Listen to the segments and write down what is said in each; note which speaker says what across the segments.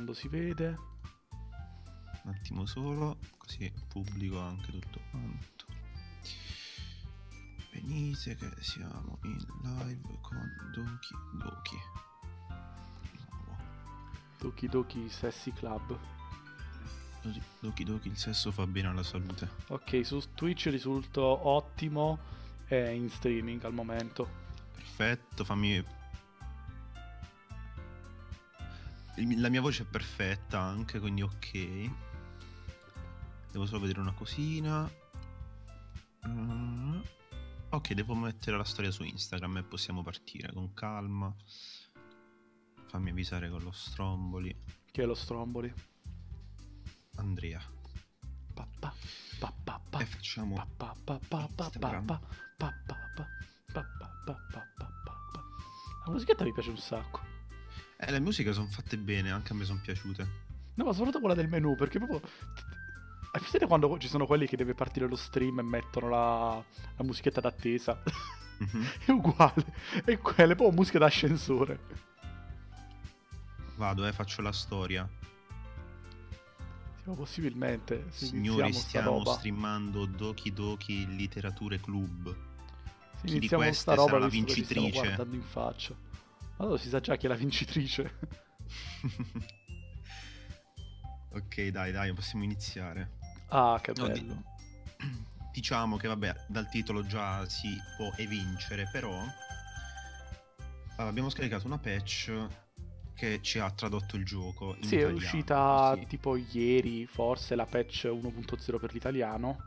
Speaker 1: quando si vede.
Speaker 2: Un attimo solo, così pubblico anche tutto quanto. Venite che siamo in live con Doki Doki.
Speaker 1: Doki Doki Sessi Club.
Speaker 2: Doki Doki, il sesso fa bene alla salute.
Speaker 1: Ok, su Twitch risulto ottimo e in streaming al momento.
Speaker 2: Perfetto, fammi... La mia voce è perfetta anche, quindi ok. Devo solo vedere una cosina. Ok, devo mettere la storia su Instagram e possiamo partire con calma. Fammi avvisare con lo Stromboli.
Speaker 1: Chi è lo Stromboli?
Speaker 2: Andrea. E facciamo Instagram.
Speaker 1: La musichetta mi piace un sacco.
Speaker 2: Le musiche sono fatte bene, anche a me sono piaciute.
Speaker 1: No, ma soprattutto quella del menu, perché proprio... Hai visto quando ci sono quelli che deve partire lo stream e mettono la musichetta d'attesa? È uguale. È quella, è proprio musica d'ascensore.
Speaker 2: Vado, faccio la storia.
Speaker 1: Siamo possibilmente.
Speaker 2: Signori, stiamo streamando Doki Doki Literature Club.
Speaker 1: Se
Speaker 2: Chi di
Speaker 1: iniziamo
Speaker 2: queste
Speaker 1: sta roba
Speaker 2: sarà la
Speaker 1: visto che ci stiamo
Speaker 2: vincitrice?
Speaker 1: guardando in faccia. Allora si sa già chi è la vincitrice.
Speaker 2: Ok, dai, possiamo iniziare.
Speaker 1: Ah, che bello.
Speaker 2: Diciamo che vabbè, dal titolo già si può evincere, però abbiamo scaricato una patch che ci ha tradotto il gioco in
Speaker 1: Sì,
Speaker 2: italiano.
Speaker 1: è uscita
Speaker 2: Sì.
Speaker 1: tipo ieri, forse, la patch 1.0 per l'italiano.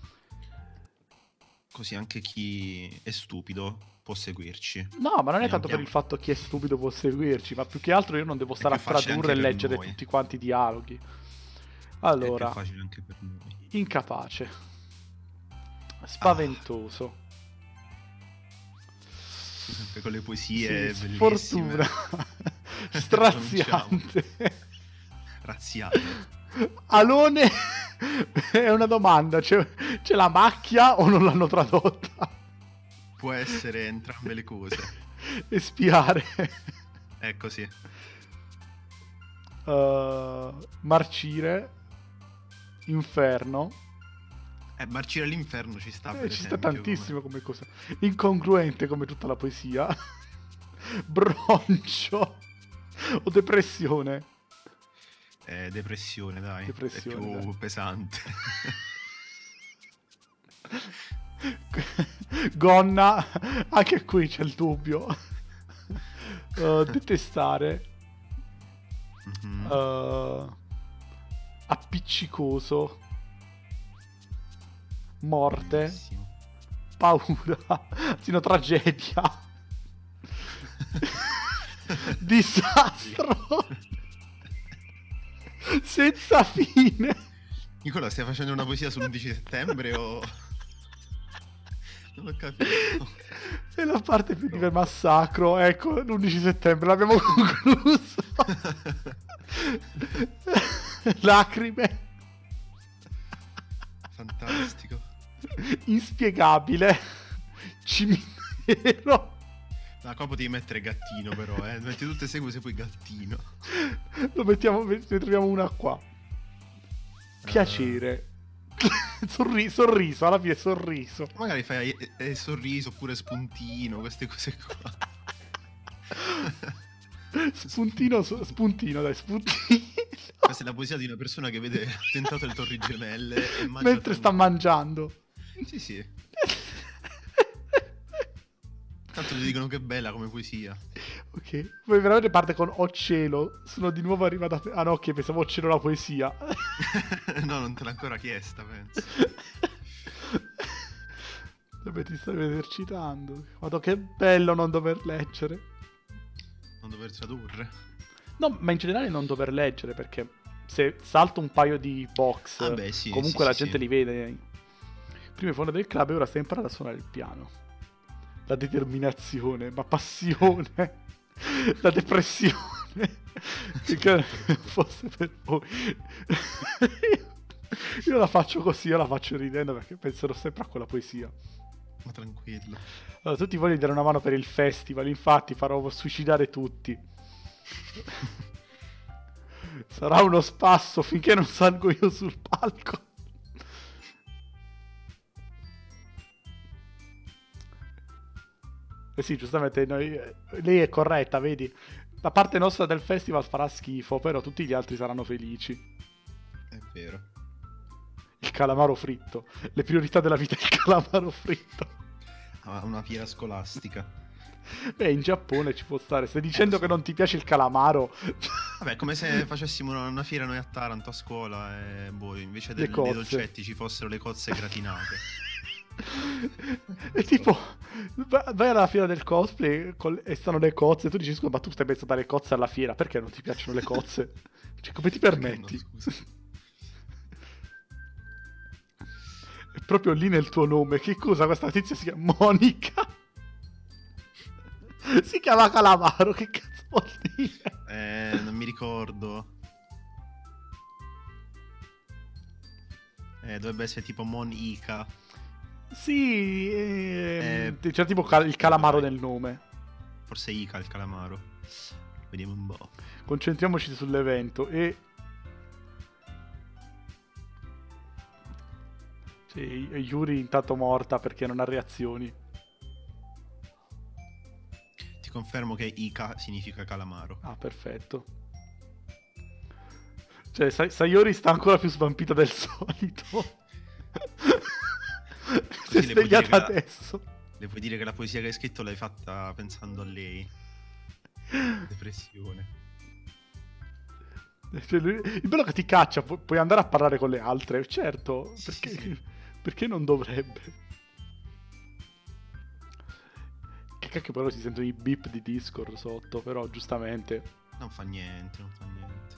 Speaker 2: Così anche chi è stupido può seguirci.
Speaker 1: No, ma non è tanto per il fatto che chi è stupido può seguirci, ma più che altro io non devo stare a
Speaker 2: più facile
Speaker 1: tradurre e
Speaker 2: anche per
Speaker 1: leggere
Speaker 2: noi.
Speaker 1: tutti quanti i dialoghi.
Speaker 2: È
Speaker 1: Allora,
Speaker 2: più facile anche per noi.
Speaker 1: incapace, spaventoso,
Speaker 2: Sempre con le poesie
Speaker 1: sì,
Speaker 2: bellissime.
Speaker 1: sfortuna, straziante,
Speaker 2: razziato.
Speaker 1: Alone. È una domanda, c'è la macchia o non l'hanno tradotta?
Speaker 2: Può essere entrambe le cose.
Speaker 1: Espiare.
Speaker 2: Ecco, sì.
Speaker 1: Marcire. Inferno.
Speaker 2: Marcire all'inferno ci sta, per
Speaker 1: Ci
Speaker 2: esempio,
Speaker 1: sta tantissimo come cosa. Incongruente come tutta la poesia. Broncio. O depressione.
Speaker 2: Depressione, dai.
Speaker 1: Depressione,
Speaker 2: è più
Speaker 1: dai.
Speaker 2: pesante.
Speaker 1: Gonna. Anche qui c'è il dubbio. Detestare. Appiccicoso. Morte.
Speaker 2: Bellissimo.
Speaker 1: Paura. Sino tragedia. Disastro. Senza fine.
Speaker 2: Nicola, stai facendo una poesia sull'11 settembre o... Non ho capito.
Speaker 1: È la parte più di massacro. Ecco, l'11 settembre l'abbiamo concluso. Lacrime.
Speaker 2: Fantastico.
Speaker 1: Inspiegabile. Cimitero.
Speaker 2: No, qua potevi mettere gattino, però, metti tutte e segue se poi gattino.
Speaker 1: Lo mettiamo, ne troviamo una qua. Piacere. Sorriso, alla fine sorriso.
Speaker 2: Magari fai sorriso oppure spuntino, queste cose qua.
Speaker 1: Spuntino, dai, spuntino.
Speaker 2: Questa è la poesia di una persona che vede attentato alle Torri Gemelle e mangia
Speaker 1: mentre sta mangiando.
Speaker 2: Sì. Tanto ti dicono che è bella come poesia.
Speaker 1: Ok, poi veramente parte con O cielo. Sono di nuovo arrivata. Ah no, ok, pensavo O cielo la poesia.
Speaker 2: No, non te l'ho ancora chiesta, penso.
Speaker 1: Dove ti stai esercitando. Guarda che bello non dover leggere.
Speaker 2: Non dover tradurre.
Speaker 1: No, ma in generale non dover leggere, perché se salto un paio di box,
Speaker 2: sì,
Speaker 1: comunque
Speaker 2: sì,
Speaker 1: la gente li vede. Prima in fondo del club e ora stai imparando a suonare il piano. La determinazione, ma passione. La depressione. Che fosse per voi. Io la faccio così, io la faccio ridendo perché penserò sempre a quella poesia.
Speaker 2: Ma tranquillo.
Speaker 1: Allora, tu ti voglio dare una mano per il festival, infatti farò suicidare tutti. Sarà uno spasso finché non salgo io sul palco. Eh sì, giustamente lei è corretta, vedi? La parte nostra del festival farà schifo, però tutti gli altri saranno felici.
Speaker 2: È vero.
Speaker 1: Il calamaro fritto. Le priorità della vita è il calamaro fritto.
Speaker 2: Ah, una fiera scolastica.
Speaker 1: Beh, in Giappone ci può stare. Stai dicendo
Speaker 2: Lo so.
Speaker 1: che non ti piace il calamaro?
Speaker 2: Vabbè, come se facessimo una fiera noi a Taranto a scuola e boh, invece
Speaker 1: Le
Speaker 2: dei
Speaker 1: cozze.
Speaker 2: dolcetti ci fossero le cozze gratinate.
Speaker 1: È tipo, vai alla fiera del cosplay e stanno le cozze. Tu dici, scusa, ma tu stai pensando alle cozze alla fiera? Perché non ti piacciono le cozze? Cioè, come ti
Speaker 2: Perché
Speaker 1: permetti?
Speaker 2: no, scusa?
Speaker 1: È proprio lì nel tuo nome. Che cosa? Questa tizia si chiama Monica. Si chiama Calamaro. Che cazzo vuol dire?
Speaker 2: Non mi ricordo. Dovrebbe essere tipo Monica.
Speaker 1: Sì, c'è tipo il
Speaker 2: sì,
Speaker 1: calamaro
Speaker 2: vai.
Speaker 1: nel nome.
Speaker 2: Forse Ica il calamaro. Vediamo un po'.
Speaker 1: Concentriamoci sull'evento e... Sì, Yuri intanto morta perché non ha reazioni.
Speaker 2: Ti confermo che Ica significa calamaro.
Speaker 1: Ah, perfetto. Cioè, Sayori sta ancora più svampita del solito. Si è
Speaker 2: Così le puoi dire
Speaker 1: svegliata
Speaker 2: che
Speaker 1: adesso.
Speaker 2: le puoi dire che la poesia che hai scritto l'hai fatta pensando a lei. Depressione.
Speaker 1: Cioè, il bello è che ti caccia, puoi andare a parlare con le altre. Certo,
Speaker 2: Sì,
Speaker 1: perché,
Speaker 2: sì.
Speaker 1: perché non dovrebbe? Che cacchio, però si sentono i beep di Discord sotto, però giustamente.
Speaker 2: Non fa niente, non fa niente.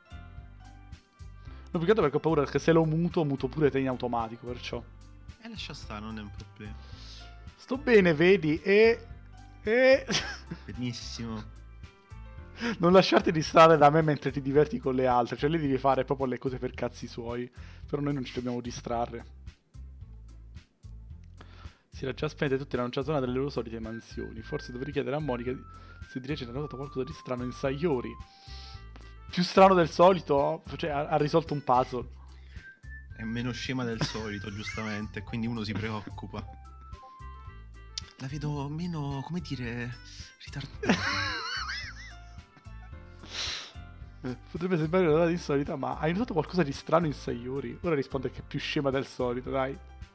Speaker 1: No, più che altro perché ho paura che se lo muto pure te in automatico, perciò.
Speaker 2: E lascia stare, non è un problema.
Speaker 1: Sto bene, vedi, e...
Speaker 2: Benissimo.
Speaker 1: non lasciarti distrarre da me mentre ti diverti con le altre. Cioè, lei devi fare proprio le cose per cazzi suoi. Però noi non ci dobbiamo distrarre. Si era già spente tutti nella non zona delle loro solite mansioni. Forse dovrei chiedere a Monica se direi c'è notato qualcosa di strano in Sayori. Più strano del solito, cioè ha risolto un puzzle.
Speaker 2: È meno scema del solito, giustamente, quindi uno si preoccupa. La vedo meno, come dire, ritardata.
Speaker 1: Potrebbe sembrare una data insolita, ma hai notato qualcosa di strano in Sayori? Ora risponde che è più scema del solito, dai.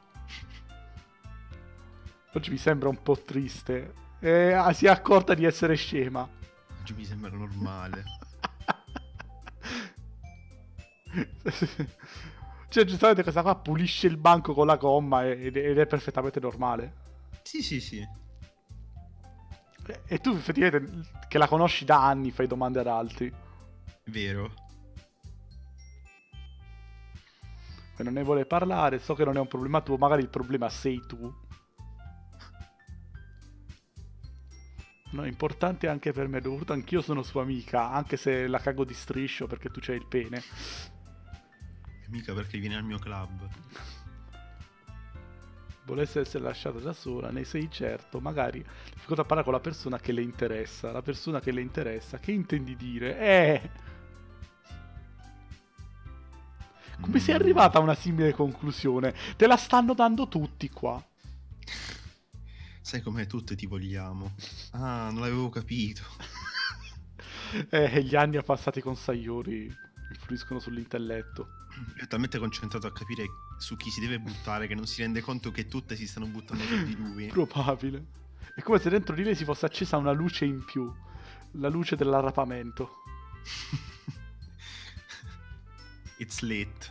Speaker 1: Oggi mi sembra un po' triste. Si è accorta di essere scema.
Speaker 2: Oggi mi sembra normale.
Speaker 1: Cioè, giustamente questa qua pulisce il banco con la gomma ed è perfettamente normale.
Speaker 2: Sì, sì, sì.
Speaker 1: E tu effettivamente, che la conosci da anni, fai domande ad altri.
Speaker 2: Vero.
Speaker 1: E non ne vuole parlare, so che non è un problema tuo, magari il problema sei tu. No, è importante anche per me, dovuto anch'io sono sua amica, anche se la cago di striscio perché tu c'hai il pene.
Speaker 2: Mica perché viene al mio club.
Speaker 1: Volesse essere lasciata da sola, ne sei certo, magari cosa parla con la persona che le interessa, la persona che le interessa, che intendi dire? Come sei arrivata a una simile conclusione? Te la stanno dando tutti qua.
Speaker 2: Sai com'è, tutti ti vogliamo. Ah, non l'avevo capito.
Speaker 1: Gli anni passati con Sayori influiscono sull'intelletto.
Speaker 2: È talmente concentrato a capire su chi si deve buttare che non si rende conto che tutte si stanno buttando su di lui.
Speaker 1: Probabile. È come se dentro di lei si fosse accesa una luce in più. La luce dell'arrapamento.
Speaker 2: It's lit.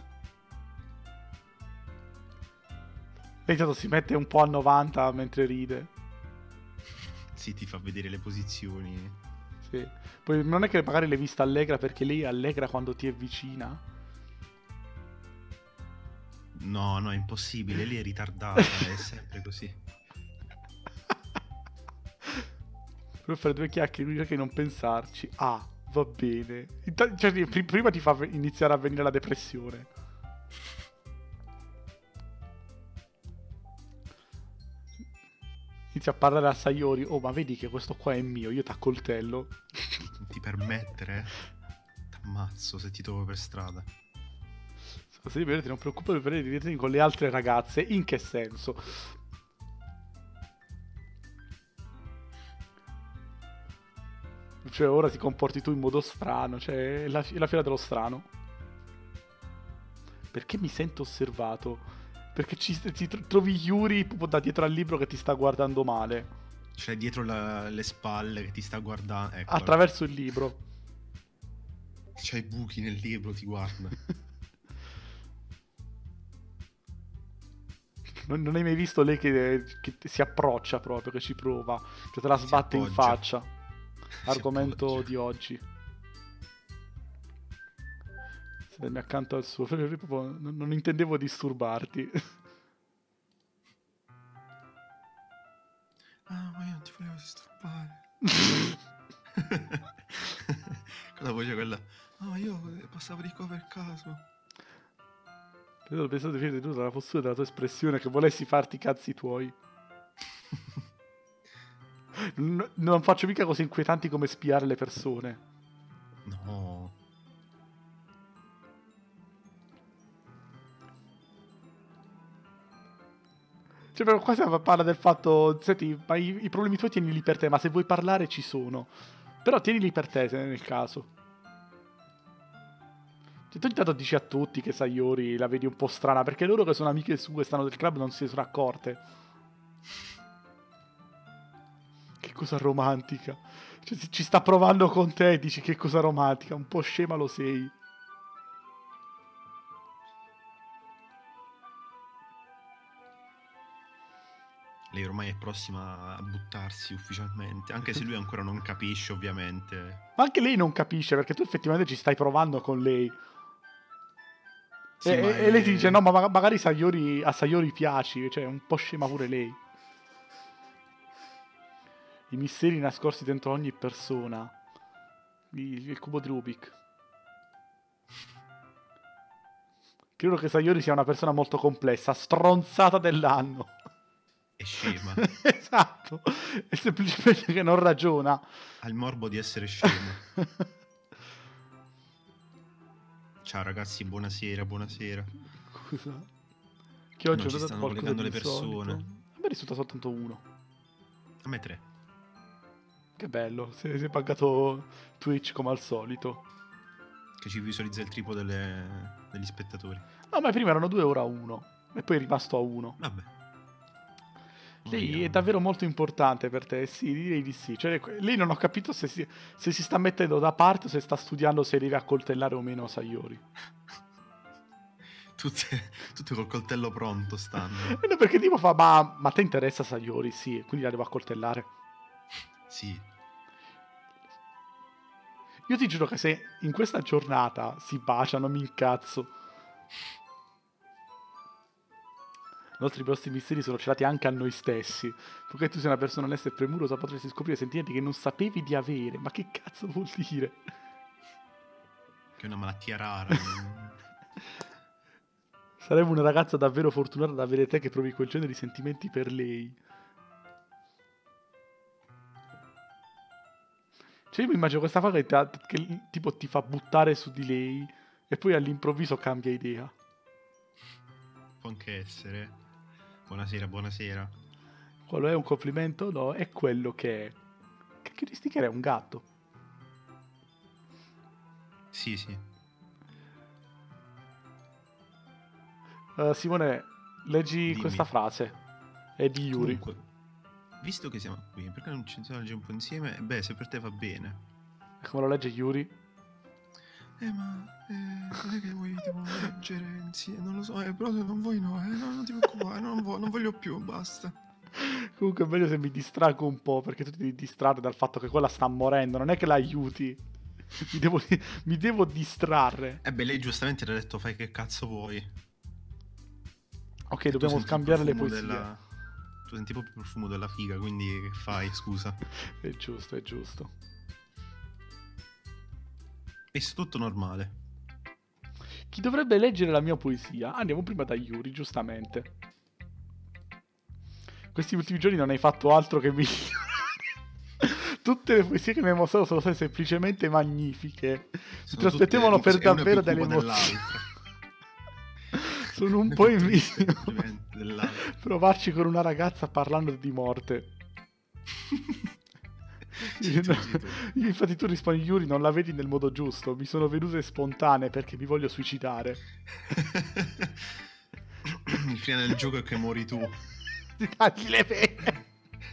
Speaker 1: Lei tanto si mette un po' a 90 mentre ride.
Speaker 2: Sì, ti fa vedere le posizioni.
Speaker 1: Sì. Poi non è che magari l'hai vista allegra perché lei è allegra quando ti è vicina.
Speaker 2: No, no, è impossibile. Lei è ritardata, è sempre così.
Speaker 1: Per fare due chiacchiere che non pensarci. Ah, va bene. Cioè, prima ti fa iniziare a venire la depressione. Inizia a parlare a Sayori. Oh, ma vedi che questo qua è mio, io t'accoltello.
Speaker 2: Non ti permettere. Ammazzo se ti trovo per strada.
Speaker 1: Se ti diverti, non preoccupare per divertirti con le altre ragazze. In che senso? Cioè, ora ti comporti tu in modo strano. Cioè, è la fiera dello strano. Perché mi sento osservato? Perché trovi Yuri proprio da dietro al libro che ti sta guardando male.
Speaker 2: Cioè dietro le spalle che ti sta guardando. Ecco,
Speaker 1: Attraverso il libro.
Speaker 2: c'hai buchi nel libro, ti guarda.
Speaker 1: Non hai mai visto lei che si approccia proprio, che ci prova, che te la sbatte in faccia. Argomento di oggi. Sedemi accanto al suo. Non intendevo disturbarti.
Speaker 2: Ah, ma io non ti volevo disturbare. Con la voce quella. No, io passavo di qua per caso.
Speaker 1: Pensavo di finire tu dalla postura della tua espressione che volessi farti i cazzi tuoi. Non faccio mica cose inquietanti come spiare le persone.
Speaker 2: No.
Speaker 1: Cioè, però qua si parla del fatto, senti, ma i problemi tuoi tienili per te, ma se vuoi parlare ci sono. Però tienili per te, se nel caso. Cioè, tu intanto dici a tutti che Sayori la vedi un po' strana, perché loro che sono amiche sue, stanno del club, non si sono accorte. Che cosa romantica. Cioè, ci sta provando con te, dici che cosa romantica, un po' scema lo sei.
Speaker 2: Lei ormai è prossima a buttarsi ufficialmente, anche se lui ancora non capisce, ovviamente.
Speaker 1: Ma anche lei non capisce, perché tu effettivamente ci stai provando con lei.
Speaker 2: Sì,
Speaker 1: e lei ti dice, no, ma magari a Sayori piaci, cioè un po' scema pure lei. I misteri nascosti dentro ogni persona. Il cubo di Rubik. Credo che Sayori sia una persona molto complessa, stronzata dell'anno.
Speaker 2: È scema.
Speaker 1: Esatto, è semplicemente che non ragiona.
Speaker 2: Ha il morbo di essere scema. Ciao ragazzi, buonasera, buonasera.
Speaker 1: Scusa. Che oggi
Speaker 2: No, ci stanno collegando le persone.
Speaker 1: A me risulta soltanto uno.
Speaker 2: A me 3.
Speaker 1: Che bello, si è pagato Twitch come al solito.
Speaker 2: Che ci visualizza il triplo degli spettatori.
Speaker 1: No, ma prima erano 2, ora 1. E poi è rimasto a 1.
Speaker 2: Vabbè.
Speaker 1: Lei è davvero molto importante per te, sì, direi di sì. Cioè, lei non ho capito se si sta mettendo da parte o se sta studiando se deve accoltellare o meno Sayori.
Speaker 2: Tutte col coltello pronto stanno.
Speaker 1: No, perché tipo fa, ma te interessa Sayori? Sì, quindi la devo accoltellare.
Speaker 2: Sì.
Speaker 1: Io ti giuro che se in questa giornata si baciano mi incazzo. I nostri grossi misteri sono celati anche a noi stessi. Poiché tu sei una persona onesta e premurosa, potresti scoprire sentimenti che non sapevi di avere. Ma che cazzo vuol dire?
Speaker 2: Che è una malattia rara.
Speaker 1: Saremo una ragazza davvero fortunata ad avere te che provi quel genere di sentimenti per lei. Cioè io mi immagino questa faga che tipo ti fa buttare su di lei e poi all'improvviso cambia idea.
Speaker 2: Può anche essere. Buonasera, buonasera.
Speaker 1: Quello è un complimento? No, è quello che è. Che di sticker è un gatto?
Speaker 2: Sì, sì.
Speaker 1: Simone, leggi
Speaker 2: Dimmi.
Speaker 1: questa frase. È di Yuri.
Speaker 2: Comunque, visto che siamo qui, perché non ci legge un po' insieme? Beh, se per te va bene.
Speaker 1: Come lo legge Yuri?
Speaker 2: Non è che vuoi tipo leggere insieme, non lo so, però se non vuoi no, non ti preoccupare, non voglio più, basta.
Speaker 1: Comunque è meglio se mi distraggo un po', perché tu ti devi distrarre dal fatto che quella sta morendo, non è che la aiuti. Mi devo distrarre.
Speaker 2: Beh, lei giustamente le ha detto fai che cazzo vuoi.
Speaker 1: Ok, dobbiamo scambiare le poesie.
Speaker 2: Tu senti proprio il profumo della figa, quindi che fai, scusa?
Speaker 1: È giusto, è giusto.
Speaker 2: È tutto normale.
Speaker 1: Chi dovrebbe leggere la mia poesia? Andiamo prima da Yuri, giustamente. Questi ultimi giorni non hai fatto altro che migliorare. Tutte le poesie che mi hai mostrato sono state semplicemente magnifiche. Mi
Speaker 2: Sono
Speaker 1: trasmettevano
Speaker 2: tutte,
Speaker 1: per
Speaker 2: una più
Speaker 1: davvero delle
Speaker 2: cupa
Speaker 1: emozioni.
Speaker 2: dell'altra.
Speaker 1: Sono un
Speaker 2: Una
Speaker 1: po'
Speaker 2: più
Speaker 1: in
Speaker 2: triste
Speaker 1: video.
Speaker 2: dell'altra.
Speaker 1: Provarci con una ragazza parlando di morte.
Speaker 2: Zitto.
Speaker 1: Infatti tu rispondi, Yuri, non la vedi nel modo giusto. Mi sono venute spontanee perché mi voglio suicidare.
Speaker 2: Il finale del gioco è che muori tu.
Speaker 1: Ti tagli le pene.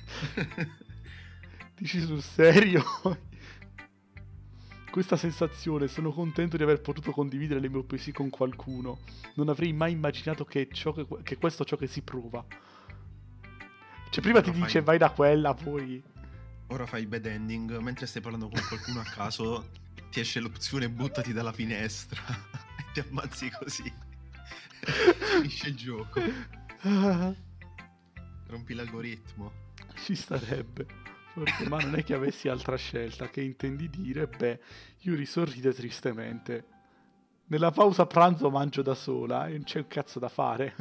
Speaker 1: Dici sul serio? Questa sensazione, sono contento di aver potuto condividere le mie poesie con qualcuno. Non avrei mai immaginato che questo è ciò che si prova. Cioè prima ti dice vai da quella, poi...
Speaker 2: Ora fai il bad ending, mentre stai parlando con qualcuno a caso ti esce l'opzione buttati dalla finestra e ti ammazzi così. Finisce il gioco. Rompi l'algoritmo.
Speaker 1: Ci starebbe. Forse, ma non è che avessi altra scelta. Che intendi dire? Beh, Yuri sorride tristemente. Nella pausa pranzo mangio da sola e non c'è un cazzo da fare.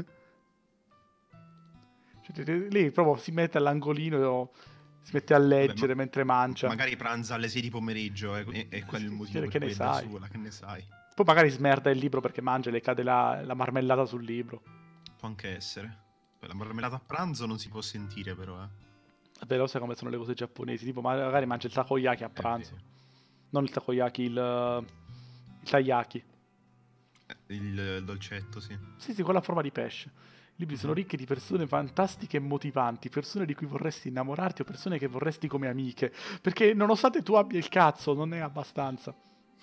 Speaker 1: Cioè, lei proprio si mette all'angolino, si mette a leggere mentre mangia.
Speaker 2: Magari pranza alle 6 di pomeriggio e quello è il motivo per
Speaker 1: che
Speaker 2: cui
Speaker 1: ne
Speaker 2: è da
Speaker 1: sai.
Speaker 2: sola, che ne sai.
Speaker 1: Poi magari smerda il libro perché mangia e le cade la marmellata sul libro.
Speaker 2: Può anche essere. La marmellata a pranzo non si può sentire però,
Speaker 1: Vabbè, lo sai come sono le cose giapponesi. Tipo, magari mangia il takoyaki a pranzo. Non il takoyaki, il taiyaki.
Speaker 2: Il dolcetto, sì.
Speaker 1: Sì, con la forma di pesce. I libri sono ricchi di persone fantastiche e motivanti, persone di cui vorresti innamorarti o persone che vorresti come amiche. Perché nonostante tu abbia il cazzo, non è abbastanza.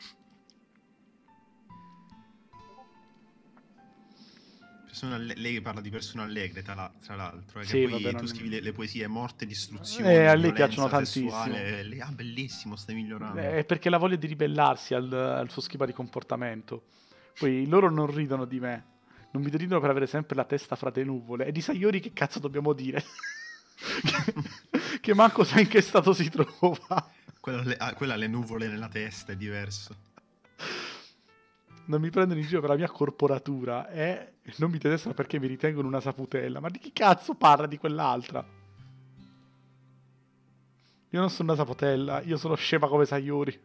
Speaker 2: Lei parla di persone allegre, tra l'altro.
Speaker 1: Sì,
Speaker 2: che poi
Speaker 1: vabbè,
Speaker 2: tu
Speaker 1: non...
Speaker 2: scrivi le poesie morte, distruzione,
Speaker 1: a lei piacciono
Speaker 2: sessuale.
Speaker 1: tantissimo.
Speaker 2: Bellissimo, stai migliorando.
Speaker 1: È perché la voglia di ribellarsi al suo schema di comportamento. Poi loro non ridono di me. Non mi deridono per avere sempre la testa fra le nuvole. E di Sayori che cazzo dobbiamo dire? che manco sa in che stato si trova.
Speaker 2: Quella ha le nuvole nella testa, è diverso.
Speaker 1: Non mi prendono in giro per la mia corporatura e non mi detestano perché mi ritengono una saputella. Ma di chi cazzo parla di quell'altra? Io non sono una saputella, io sono scema come Sayori.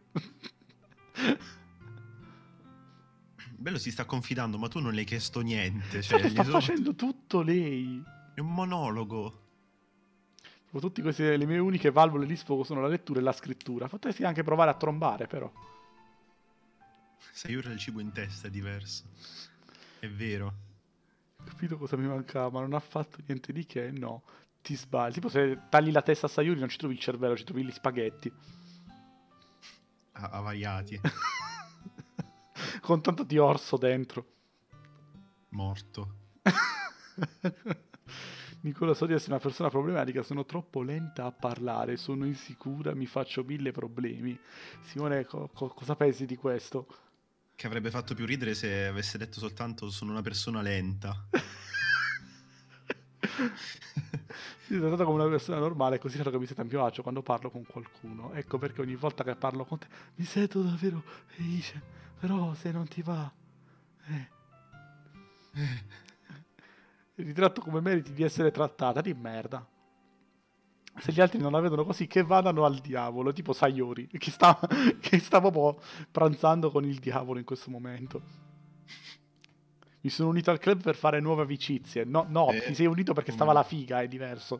Speaker 2: Bello, si sta confidando, ma tu non le hai chiesto niente. Cioè,
Speaker 1: Sta facendo tutto lei.
Speaker 2: È un monologo.
Speaker 1: Tutte queste, le mie uniche valvole di sfogo sono la lettura e la scrittura. Potresti anche provare a trombare, però.
Speaker 2: Sayori ha il cibo in testa, è diverso. È vero.
Speaker 1: Ho capito cosa mi mancava, ma non ha fatto niente di che, no. Ti sbagli. Tipo se tagli la testa a Sayuri non ci trovi il cervello, ci trovi gli spaghetti.
Speaker 2: Avariati.
Speaker 1: Con tanto di orso dentro.
Speaker 2: Morto.
Speaker 1: Nicola, so di essere una persona problematica, sono troppo lenta a parlare, sono insicura, mi faccio 1000 problemi. Simone, cosa pensi di questo?
Speaker 2: Che avrebbe fatto più ridere se avesse detto soltanto sono una persona lenta.
Speaker 1: Si è trattato come una persona normale, così raro che mi senta a mio agio quando parlo con qualcuno. Ecco perché ogni volta che parlo con te mi sento davvero felice. Però se non ti va... ritratto come meriti di essere trattata di merda. Se gli altri non la vedono così, che vadano al diavolo. Tipo Sayori, che sta proprio pranzando con il diavolo in questo momento. Mi sono unito al club per fare nuove amicizie. No, ti sei unito perché stava la figa, è diverso.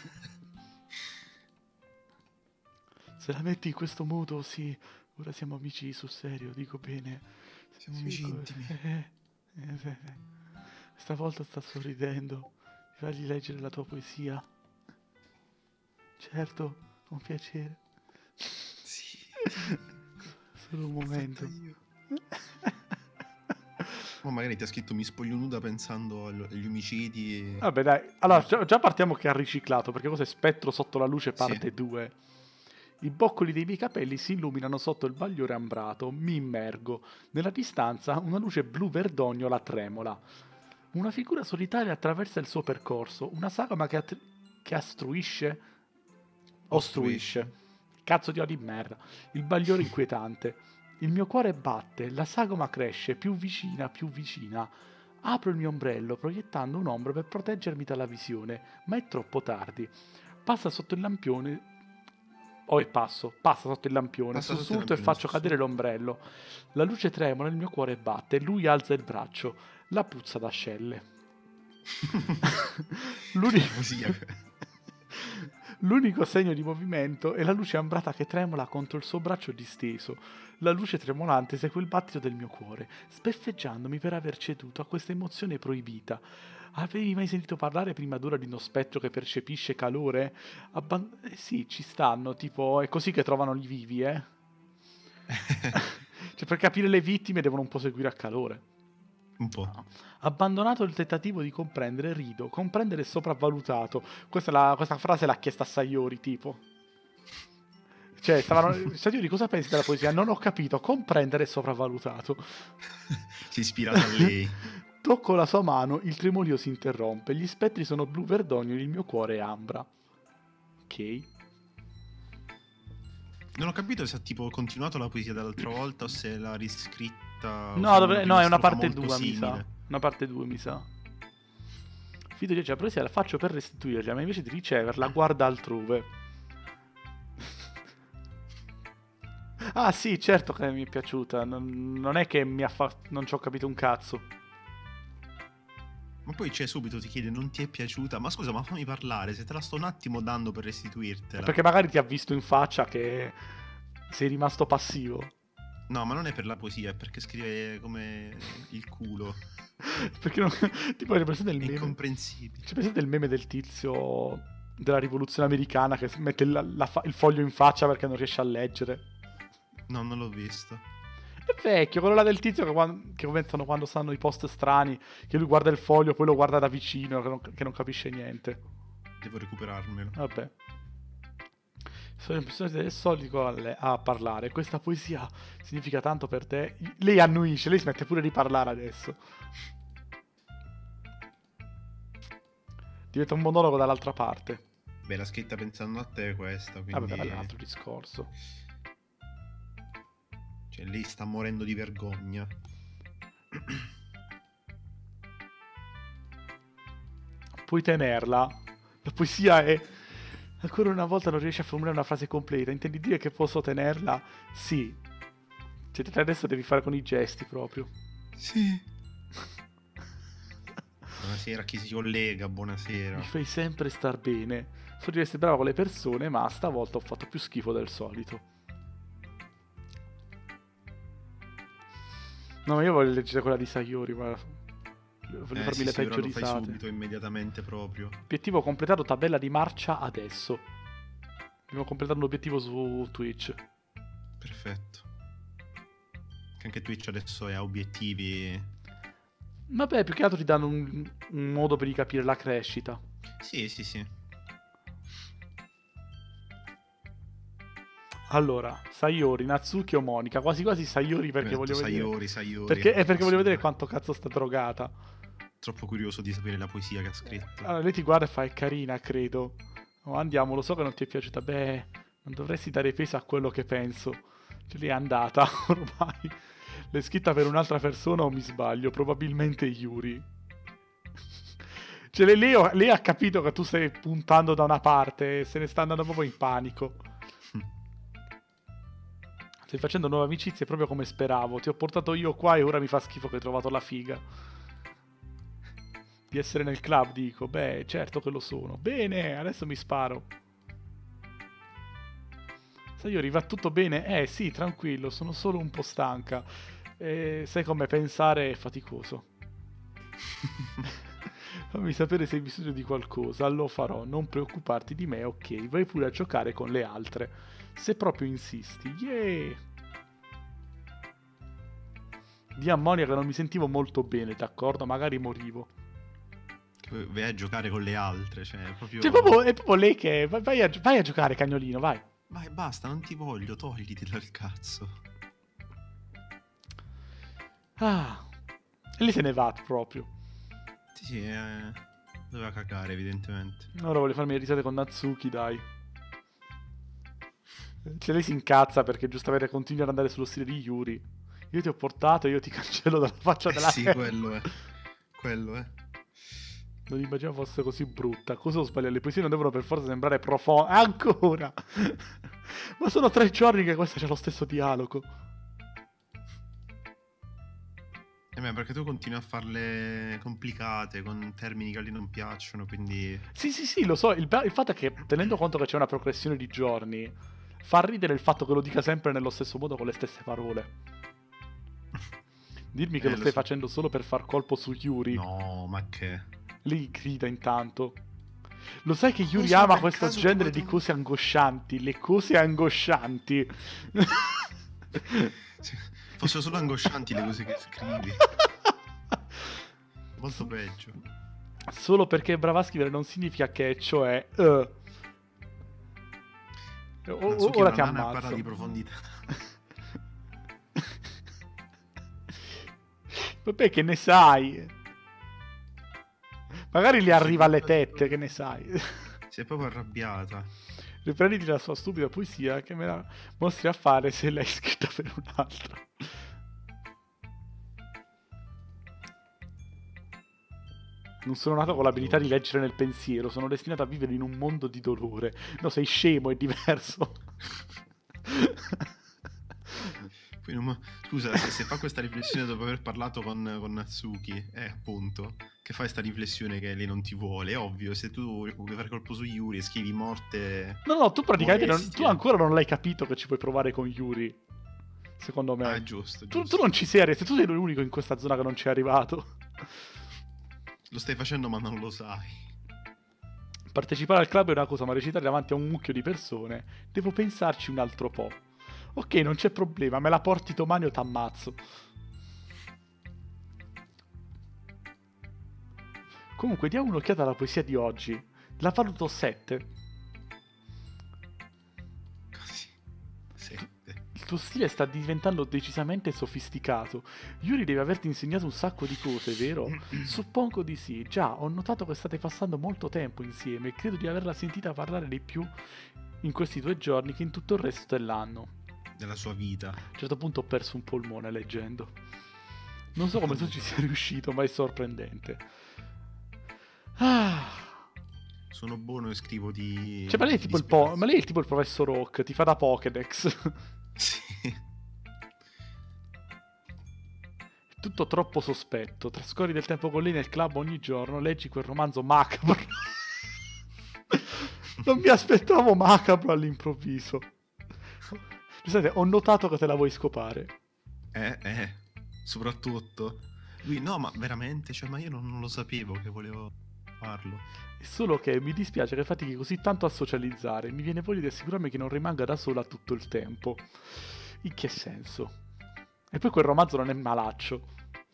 Speaker 1: Se la metti in questo modo, sì. Ora siamo amici sul serio, dico bene.
Speaker 2: Siamo amici intimi.
Speaker 1: Stavolta sta sorridendo. Fagli leggere la tua poesia. Certo, con piacere.
Speaker 2: Sì.
Speaker 1: Solo un momento.
Speaker 2: Ma magari ti ha scritto mi spoglio nuda pensando agli omicidi.
Speaker 1: Vabbè dai, allora già partiamo che ha riciclato, perché cos'è Spettro sotto la luce parte 2. I boccoli dei miei capelli si illuminano sotto il bagliore ambrato, mi immergo. Nella distanza una luce blu verdognola tremola. Una figura solitaria attraversa il suo percorso, una sagoma che ostruisce. Cazzo di merda. Il bagliore inquietante. Il mio cuore batte, la sagoma cresce, più vicina, più vicina. Apro il mio ombrello proiettando un'ombra per proteggermi dalla visione, ma è troppo tardi. Passa sotto il lampione Poi passa sotto il lampione,
Speaker 2: Passa sotto il
Speaker 1: sussulto e
Speaker 2: lampione,
Speaker 1: faccio cadere l'ombrello. La luce tremola, il mio cuore batte, lui alza il braccio, la puzza d'ascelle. L'unico... L'unico segno di movimento è la luce ambrata che tremola contro il suo braccio disteso. La luce tremolante segue il battito del mio cuore, speffeggiandomi per aver ceduto a questa emozione proibita. Avevi mai sentito parlare prima d'ora di uno spettro che percepisce calore? Sì, ci stanno, tipo, è così che trovano i vivi, eh? Cioè, per capire le vittime devono un po' seguire a calore.
Speaker 2: Un po'.
Speaker 1: No. Abbandonato il tentativo di comprendere, rido. Comprendere è sopravvalutato. Questa frase l'ha chiesta a Sayori, tipo. Cioè, Sayori, cosa pensi della poesia? Non ho capito. Comprendere è sopravvalutato.
Speaker 2: Si è ispirato a lei.
Speaker 1: Tocco la sua mano, il tremolio si interrompe. Gli spettri sono blu verdogno, il mio cuore è ambra. Ok.
Speaker 2: Non ho capito se ha tipo continuato la poesia dall'altra volta o se l'ha riscritta.
Speaker 1: No,
Speaker 2: o
Speaker 1: no, è una parte
Speaker 2: molto
Speaker 1: 2, mi sa.
Speaker 2: simile.
Speaker 1: Una parte 2, mi sa. Fido di oggi la poesia la faccio per restituirla, ma invece di riceverla guarda altrove. Ah sì, certo che mi è piaciuta. Non è che non ci ho capito un cazzo.
Speaker 2: Ma poi c'è subito ti chiede non ti è piaciuta? Ma scusa, ma fammi parlare, se te la sto un attimo dando per restituirtela.
Speaker 1: Perché magari ti ha visto in faccia che sei rimasto passivo.
Speaker 2: No, ma non è per la poesia, è perché scrive come il culo.
Speaker 1: Perché non... tipo c'è presente il
Speaker 2: È
Speaker 1: meme.
Speaker 2: incomprensibile.
Speaker 1: C'è presente il meme del tizio della rivoluzione americana che mette il foglio in faccia perché non riesce a leggere?
Speaker 2: No, non l'ho visto.
Speaker 1: È vecchio, quello là del tizio che commentano quando stanno i post strani, che lui guarda il foglio, poi lo guarda da vicino, che non capisce niente.
Speaker 2: Devo recuperarmelo.
Speaker 1: Vabbè. Sono in persone del solito a parlare. Questa poesia significa tanto per te. Lei annuisce, lei smette pure di parlare adesso. Diventa un monologo dall'altra parte.
Speaker 2: Beh, l'ha scritta pensando a te questa, quindi...
Speaker 1: Vabbè, è un altro discorso.
Speaker 2: Cioè, lei sta morendo di vergogna.
Speaker 1: Puoi tenerla. La poesia è... Ancora una volta non riesci a formulare una frase completa. Intendi dire che posso tenerla? Sì. Cioè, adesso devi fare con i gesti proprio.
Speaker 2: Sì. Buonasera a chi si collega, buonasera.
Speaker 1: Mi fai sempre star bene. So di essere bravo con le persone, ma stavolta ho fatto più schifo del solito. No, ma io voglio leggere quella di Sayori, ma voglio farmi
Speaker 2: sì,
Speaker 1: le
Speaker 2: sì, ora
Speaker 1: peggio
Speaker 2: lo fai
Speaker 1: risate.
Speaker 2: subito, immediatamente proprio.
Speaker 1: Obiettivo completato, tabella di marcia adesso. Dobbiamo completare un obiettivo su Twitch.
Speaker 2: Perfetto. Che anche Twitch adesso ha obiettivi.
Speaker 1: Vabbè, più che altro ti danno un modo per capire la crescita.
Speaker 2: Sì, sì, sì.
Speaker 1: Allora, Sayori, Natsuki o Monica? Quasi quasi Sayori perché voglio vedere...
Speaker 2: Sayori.
Speaker 1: Perché voglio vedere quanto cazzo sta drogata.
Speaker 2: Troppo curioso di sapere la poesia che ha scritto.
Speaker 1: Allora, lei ti guarda e fa, è carina, credo. Oh, andiamo, lo so che non ti è piaciuta. Beh, non dovresti dare peso a quello che penso. Cioè, lei è andata, ormai. L'hai scritta per un'altra persona o mi sbaglio? Probabilmente Yuri. Cioè, lei ha capito che tu stai puntando da una parte e se ne sta andando proprio in panico. Stai facendo nuove amicizie proprio come speravo. Ti ho portato io qua e ora mi fa schifo che hai trovato la figa. Di essere nel club, dico. Beh, certo che lo sono. Bene, adesso mi sparo. Sayori, va tutto bene? Sì, tranquillo, sono solo un po' stanca. Sai come pensare è faticoso. Fammi sapere se hai bisogno di qualcosa, lo farò, non preoccuparti di me, ok, vai pure a giocare con le altre. Se proprio insisti, yeah! Di ammonia che non mi sentivo molto bene, d'accordo? Magari morivo.
Speaker 2: Che vai a giocare con le altre, cioè proprio...
Speaker 1: Cioè, è proprio lei che... Vai a giocare, cagnolino, vai.
Speaker 2: Vai, basta, non ti voglio, togliti dal cazzo.
Speaker 1: Ah, e lei se ne va proprio.
Speaker 2: Sì, doveva cagare, evidentemente.
Speaker 1: Ora voglio farmi le risate con Natsuki, dai. Cioè, lei si incazza perché giustamente continua ad andare sullo stile di Yuri. Io ti ho portato e io ti cancello dalla faccia della
Speaker 2: sì, quello è. Quello è.
Speaker 1: Non immaginavo fosse così brutta. Cosa ho sbagliato? Le poesie non devono per forza sembrare profonde. Ancora! Ma sono 3 giorni che questa c'ha lo stesso dialogo.
Speaker 2: Beh, perché tu continui a farle complicate con termini che a lì non piacciono, quindi...
Speaker 1: Sì, lo so. Il fatto è che, tenendo conto che c'è una progressione di giorni, fa ridere il fatto che lo dica sempre nello stesso modo con le stesse parole. Dirmi che lo stai
Speaker 2: so.
Speaker 1: facendo solo per far colpo su Yuri.
Speaker 2: No, ma che...
Speaker 1: Lì grida intanto. Lo sai che Yuri
Speaker 2: so,
Speaker 1: ama
Speaker 2: per
Speaker 1: questo
Speaker 2: caso
Speaker 1: genere
Speaker 2: quando-
Speaker 1: di cose angoscianti. Le cose angoscianti.
Speaker 2: Sì, fossero solo angoscianti le cose che scrivi. Molto peggio.
Speaker 1: Solo perché è brava a scrivere non significa che, cioè...
Speaker 2: Natsuki
Speaker 1: ora ti
Speaker 2: non
Speaker 1: ammazzo.
Speaker 2: parla di profondità.
Speaker 1: Vabbè, che ne sai? Magari gli arriva alle tette, che ne sai?
Speaker 2: Si è proprio arrabbiata.
Speaker 1: Riprenditi la sua stupida poesia che me la mostri a fare se l'hai scritta per un'altra. Non sono nato con l'abilità di leggere nel pensiero, sono destinato a vivere in un mondo di dolore. No, sei scemo, è diverso.
Speaker 2: Scusa, se fa questa riflessione dopo aver parlato con Natsuki, appunto, che fai sta riflessione che lei non ti vuole, è ovvio, se tu vuoi fare colpo su Yuri e scrivi morte...
Speaker 1: No, tu praticamente
Speaker 2: molestia.
Speaker 1: tu ancora non l'hai capito che ci puoi provare con Yuri. Secondo me.
Speaker 2: Ah, giusto.
Speaker 1: Tu non ci sei arrivato, tu sei l'unico in questa zona che non ci è arrivato.
Speaker 2: Lo stai facendo ma non lo sai.
Speaker 1: Partecipare al club è una cosa, ma recitare davanti a un mucchio di persone, devo pensarci un altro po'. Ok, non c'è problema, me la porti domani o t'ammazzo. Comunque, diamo un'occhiata alla poesia di oggi. La valuto 7.
Speaker 2: Così. 7.
Speaker 1: Il tuo stile sta diventando decisamente sofisticato. Yuri deve averti insegnato un sacco di cose, vero? Suppongo di sì. Già, ho notato che state passando molto tempo insieme e credo di averla sentita parlare di più in questi 2 giorni che in tutto il resto dell'anno.
Speaker 2: Della sua vita.
Speaker 1: A un certo punto ho perso un polmone leggendo. Non so come tu ci sia riuscito, ma è sorprendente.
Speaker 2: Sono buono e scrivo di...
Speaker 1: Cioè, ma lei è tipo ma lei è tipo il professor Oak, ti fa da Pokédex.
Speaker 2: Sì.
Speaker 1: È tutto troppo sospetto. Trascorri del tempo con lei nel club ogni giorno, leggi quel romanzo macabro. Non mi aspettavo macabro all'improvviso. Scusate, ho notato che te la vuoi scopare.
Speaker 2: Soprattutto. Lui, no, ma veramente, cioè, ma io non lo sapevo che volevo farlo.
Speaker 1: È solo che mi dispiace che fatichi così tanto a socializzare. Mi viene voglia di assicurarmi che non rimanga da sola tutto il tempo. In che senso? E poi quel romanzo non è malaccio.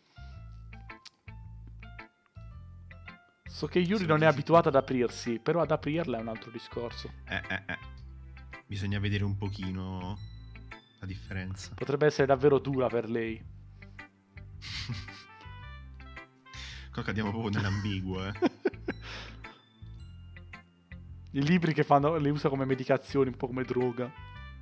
Speaker 1: So che Yuri non è abituata ad aprirsi, però ad aprirla è un altro discorso.
Speaker 2: Bisogna vedere un pochino la differenza.
Speaker 1: Potrebbe essere davvero dura per lei.
Speaker 2: Qua cadiamo proprio nell'ambiguo,
Speaker 1: I libri che fanno, le usa come medicazioni, un po' come droga.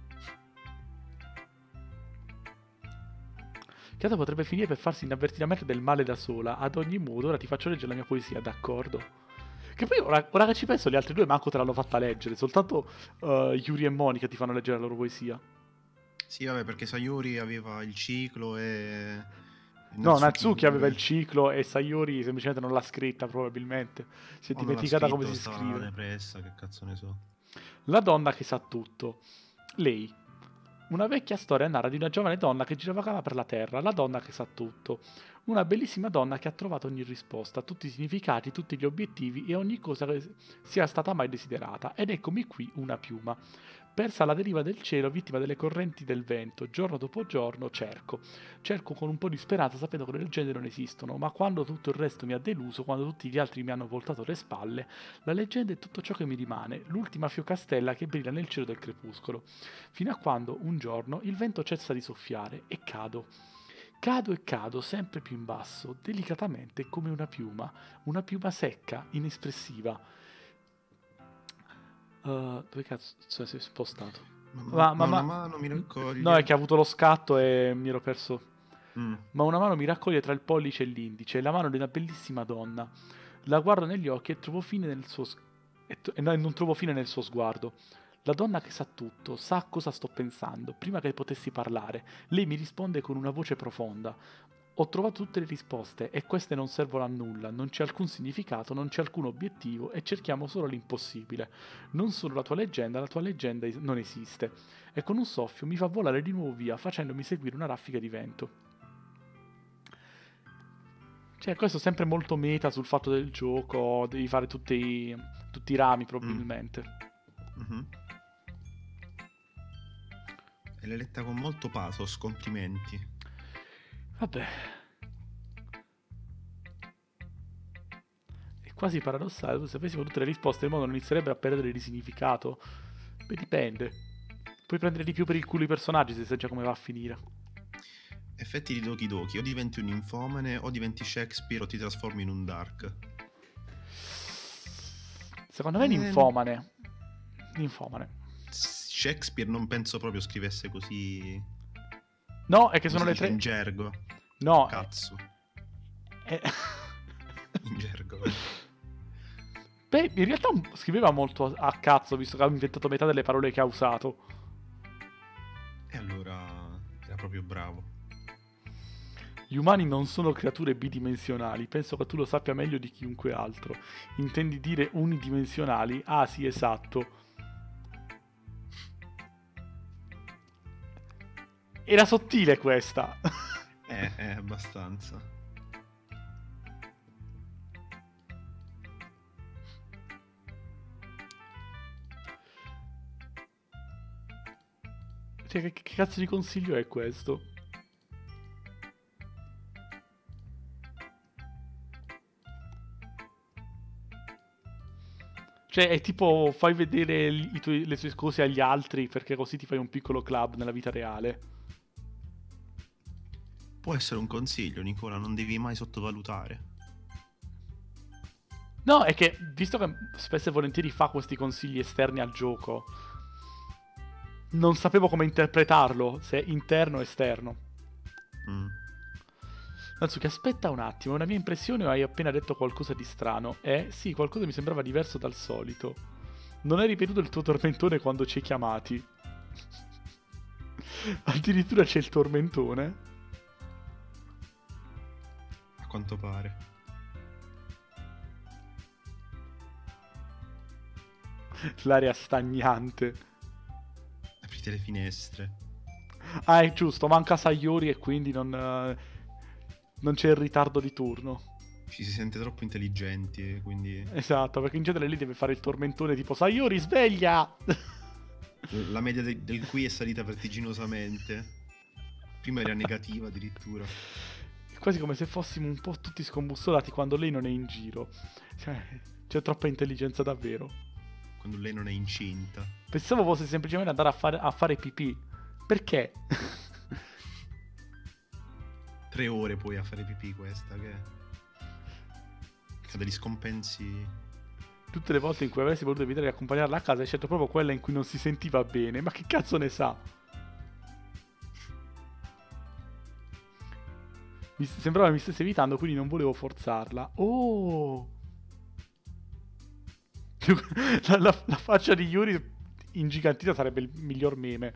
Speaker 1: Chiara potrebbe finire per farsi inavvertitamente del male da sola. Ad ogni modo, ora ti faccio leggere la mia poesia, d'accordo? Che poi, ora che ci penso, gli altri due manco te l'hanno fatta leggere. Soltanto Yuri e Monica ti fanno leggere la loro poesia.
Speaker 2: Sì, vabbè, perché Sayori aveva il ciclo e...
Speaker 1: No, Natsuki aveva il ciclo e Sayori semplicemente non l'ha scritta, probabilmente. Si è dimenticata come si scrive.
Speaker 2: Depressa, che cazzo ne so.
Speaker 1: La donna che sa tutto. Lei. Una vecchia storia narra di una giovane donna che girovagava per la terra, la donna che sa tutto. Una bellissima donna che ha trovato ogni risposta, tutti i significati, tutti gli obiettivi e ogni cosa che sia stata mai desiderata. Ed eccomi qui una piuma. Persa alla deriva del cielo, vittima delle correnti del vento, giorno dopo giorno cerco con un po' di speranza sapendo che del genere non esistono, ma quando tutto il resto mi ha deluso, quando tutti gli altri mi hanno voltato le spalle, la leggenda è tutto ciò che mi rimane, l'ultima fiocastella che brilla nel cielo del crepuscolo, fino a quando un giorno il vento cessa di soffiare e cado e cado sempre più in basso, delicatamente come una piuma secca, inespressiva. Dove cazzo si è spostato?
Speaker 2: Ma una mano mi raccoglie.
Speaker 1: No, è che ha avuto lo scatto e mi ero perso. Ma una mano mi raccoglie tra il pollice e l'indice, la mano di una bellissima donna. La guardo negli occhi e trovo fine nel suo non trovo fine nel suo sguardo. La donna che sa tutto, sa cosa sto pensando. Prima che potessi parlare, lei mi risponde con una voce profonda. Ho trovato tutte le risposte e queste non servono a nulla, non c'è alcun significato, non c'è alcun obiettivo e cerchiamo solo l'impossibile. Non sono la tua leggenda non esiste. E con un soffio mi fa volare di nuovo via, facendomi seguire una raffica di vento. Cioè, questo è sempre molto meta sul fatto del gioco, devi fare tutti i rami probabilmente.
Speaker 2: Mhm. E l'hai letta con molto pathos, complimenti.
Speaker 1: Vabbè. È quasi paradossale, se avessimo tutte le risposte il mondo non inizierebbe a perdere di significato. Beh, dipende. Puoi prendere di più per il culo i personaggi se sai già come va a finire.
Speaker 2: Effetti di Doki Doki, o diventi un infomane, o diventi Shakespeare, o ti trasformi in un dark.
Speaker 1: Secondo me è l'infomane. L'infomane.
Speaker 2: Shakespeare non penso proprio scrivesse così.
Speaker 1: No, è che sono
Speaker 2: si
Speaker 1: le
Speaker 2: dice
Speaker 1: tre...
Speaker 2: in gergo.
Speaker 1: No.
Speaker 2: Cazzo. In gergo.
Speaker 1: Beh, in realtà scriveva molto a cazzo, visto che ha inventato metà delle parole che ha usato.
Speaker 2: E allora era proprio bravo.
Speaker 1: Gli umani non sono creature bidimensionali, penso che tu lo sappia meglio di chiunque altro. Intendi dire unidimensionali? Ah sì, esatto. Era sottile questa.
Speaker 2: Abbastanza.
Speaker 1: Cioè, che cazzo di consiglio è questo? Cioè, è tipo fai vedere le tue cose agli altri perché così ti fai un piccolo club nella vita reale.
Speaker 2: Può essere un consiglio, Nicola, non devi mai sottovalutare.
Speaker 1: No, è che, visto che spesso e volentieri fa questi consigli esterni al gioco, non sapevo come interpretarlo, se interno o esterno. Natsuki, aspetta un attimo, è una mia impressione o hai appena detto qualcosa di strano? Sì, qualcosa mi sembrava diverso dal solito. Non hai ripetuto il tuo tormentone quando ci hai chiamati. Addirittura c'è il tormentone.
Speaker 2: A quanto pare.
Speaker 1: L'aria stagnante.
Speaker 2: Aprite le finestre.
Speaker 1: Ah, è giusto, manca Sayori e quindi non c'è il ritardo di turno.
Speaker 2: Ci si sente troppo intelligenti, quindi...
Speaker 1: Esatto, perché in genere lì deve fare il tormentone tipo Sayori, sveglia!
Speaker 2: La media del qui è salita vertiginosamente. Prima era negativa addirittura.
Speaker 1: È quasi come se fossimo un po' tutti scombussolati quando lei non è in giro. Cioè, c'è troppa intelligenza davvero.
Speaker 2: Quando lei non è incinta.
Speaker 1: Pensavo fosse semplicemente andare a fare pipì. Perché?
Speaker 2: 3 ore poi a fare pipì questa, che... Ha degli scompensi...
Speaker 1: Tutte le volte in cui avresti voluto evitare di accompagnarla a casa hai scelto proprio quella in cui non si sentiva bene. Ma che cazzo ne sa? Mi sembrava mi stesse evitando, quindi non volevo forzarla. Oh! La faccia di Yuri ingigantita sarebbe il miglior meme.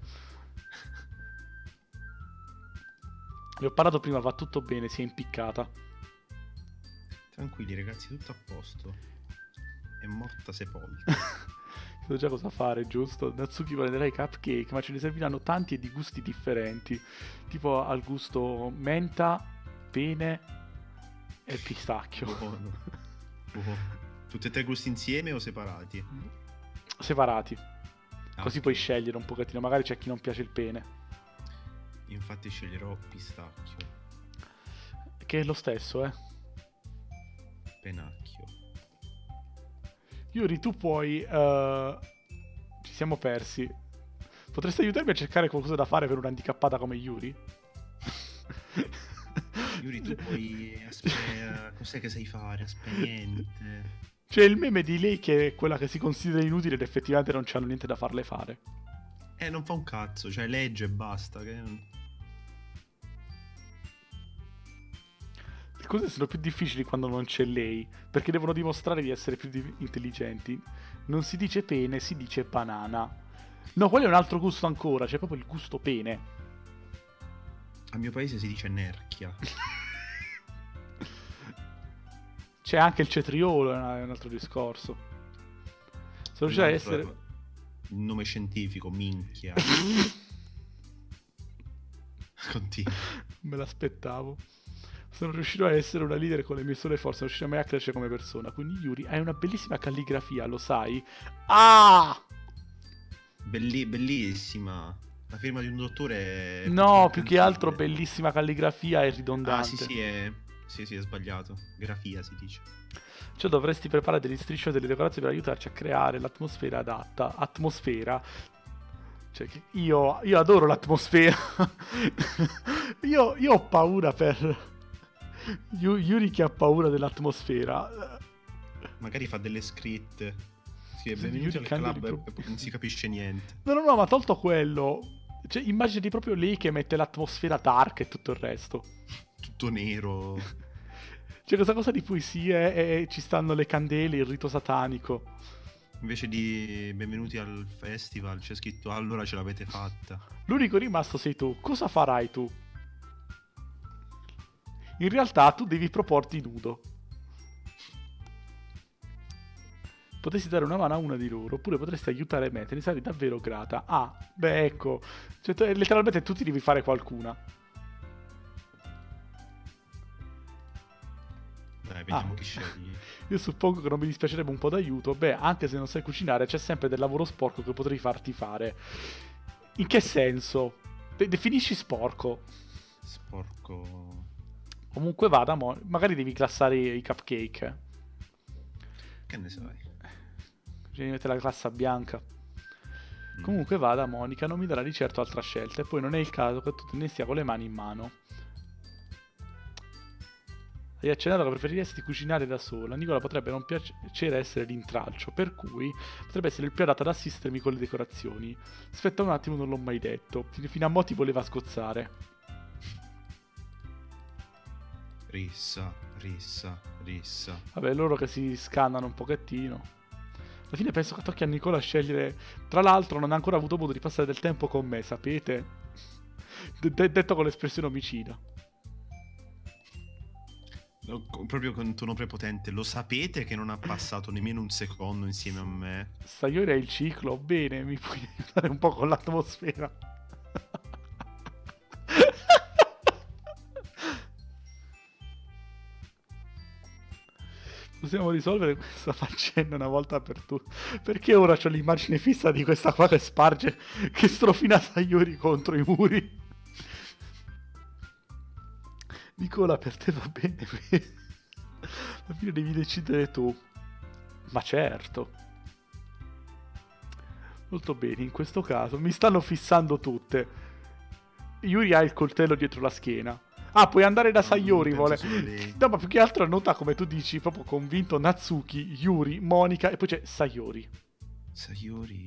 Speaker 1: Le ho parlato prima, va tutto bene, si è impiccata.
Speaker 2: Tranquilli ragazzi, tutto a posto. È morta sepolta.
Speaker 1: So già cosa fare, giusto? Natsuki prenderà i cupcake, ma ce ne serviranno tanti e di gusti differenti. Tipo al gusto menta, pene e pistacchio.
Speaker 2: Buono. Tutti e 3 gusti insieme o separati?
Speaker 1: Separati.
Speaker 2: Ah,
Speaker 1: Così
Speaker 2: ok.
Speaker 1: puoi scegliere un pochettino. Magari c'è chi non piace il pene.
Speaker 2: Infatti sceglierò pistacchio.
Speaker 1: Che è lo stesso, eh.
Speaker 2: Penacchio.
Speaker 1: Yuri, tu puoi... Ci siamo persi. Potresti aiutarmi a cercare qualcosa da fare per un'handicappata come Yuri?
Speaker 2: Yuri, tu puoi... Aspetta, cos'è che sai fare? Aspetta, niente.
Speaker 1: C'è il meme di lei che è quella che si considera inutile ed effettivamente non c'hanno niente da farle fare.
Speaker 2: Non fa un cazzo, cioè legge e basta. Che...
Speaker 1: Le cose sono più difficili quando non c'è lei, perché devono dimostrare di essere più intelligenti. Non si dice pene, si dice banana. No, quello è un altro gusto ancora, c'è proprio il gusto pene.
Speaker 2: Al mio paese si dice nerchia.
Speaker 1: C'è anche il cetriolo, è un altro discorso. Se riuscirà a
Speaker 2: L'altro è
Speaker 1: essere...
Speaker 2: il nome scientifico, minchia. Continua.
Speaker 1: Me l'aspettavo. Se non riuscirò a essere una leader con le mie sole forze, non riuscirò mai a crescere come persona. Quindi Yuri, hai una bellissima calligrafia, lo sai? Ah!
Speaker 2: Bellissima. La firma di un dottore è
Speaker 1: No, più che altro
Speaker 2: incomprensibile.
Speaker 1: bellissima calligrafia e
Speaker 2: Ah,
Speaker 1: ridondante.
Speaker 2: sì, è sbagliato. Grafia si dice.
Speaker 1: Cioè dovresti preparare degli strisci o delle decorazioni per aiutarci a creare l'atmosfera adatta. Atmosfera. Cioè, io adoro l'atmosfera. io ho paura per... Yuri che ha paura dell'atmosfera.
Speaker 2: Magari fa delle scritte. Sì, è
Speaker 1: Sì,
Speaker 2: benvenuti
Speaker 1: Yuri
Speaker 2: al
Speaker 1: cambia
Speaker 2: club
Speaker 1: di
Speaker 2: e poi non si capisce niente.
Speaker 1: No, ma tolto quello. Cioè, immaginati proprio lei che mette l'atmosfera dark e tutto il resto.
Speaker 2: Tutto nero.
Speaker 1: Cioè, questa cosa di poesie e ci stanno le candele, il rito satanico.
Speaker 2: Invece di benvenuti al festival c'è scritto allora ce l'avete fatta.
Speaker 1: L'unico rimasto sei tu. Cosa farai tu? In realtà tu devi proporti nudo. Potessi dare una mano a una di loro, oppure potresti aiutare me, te ne sarei davvero grata. Ah, beh, ecco. Cioè, letteralmente tu ti devi fare qualcuna.
Speaker 2: Dai, vediamo chi scegli.
Speaker 1: Io suppongo che non mi dispiacerebbe un po' d'aiuto. Beh, anche se non sai cucinare, c'è sempre del lavoro sporco che potrei farti fare. In che senso? Definisci sporco.
Speaker 2: Sporco.
Speaker 1: Comunque vada, magari devi classare i cupcake.
Speaker 2: Che ne sai?
Speaker 1: Bisogna mettere la classa bianca. Comunque vada, Monica, non mi darà di certo altra scelta. E poi non è il caso che tu te ne stia con le mani in mano. Hai accennato che preferiresti cucinare da sola. Nicola potrebbe non piacere essere l'intralcio, per cui potrebbe essere il più adatto ad assistermi con le decorazioni. Aspetta un attimo, non l'ho mai detto. Fino a mo' ti voleva sgozzare.
Speaker 2: Rissa.
Speaker 1: Vabbè, loro che si scannano un pochettino. Alla fine penso che tocchi a Nicola scegliere. Tra l'altro non ha ancora avuto modo di passare del tempo con me, sapete? Detto con l'espressione omicida.
Speaker 2: Proprio con tono prepotente. Lo sapete che non ha passato nemmeno un secondo insieme a me?
Speaker 1: Sayori è il ciclo, bene, mi puoi aiutare un po' con l'atmosfera. Possiamo risolvere questa faccenda una volta per tutte. Perché ora c'ho l'immagine fissa di questa qua che sparge, che strofina Sayori contro i muri? Nicola, per te va bene. Alla fine devi decidere tu. Ma certo. Molto bene, in questo caso mi stanno fissando tutte. Yuri ha il coltello dietro la schiena. Ah, puoi andare da Sayori, vuole. No, ma più che altro nota come tu dici, proprio convinto, Natsuki, Yuri, Monica e poi c'è Sayori.
Speaker 2: Sayori.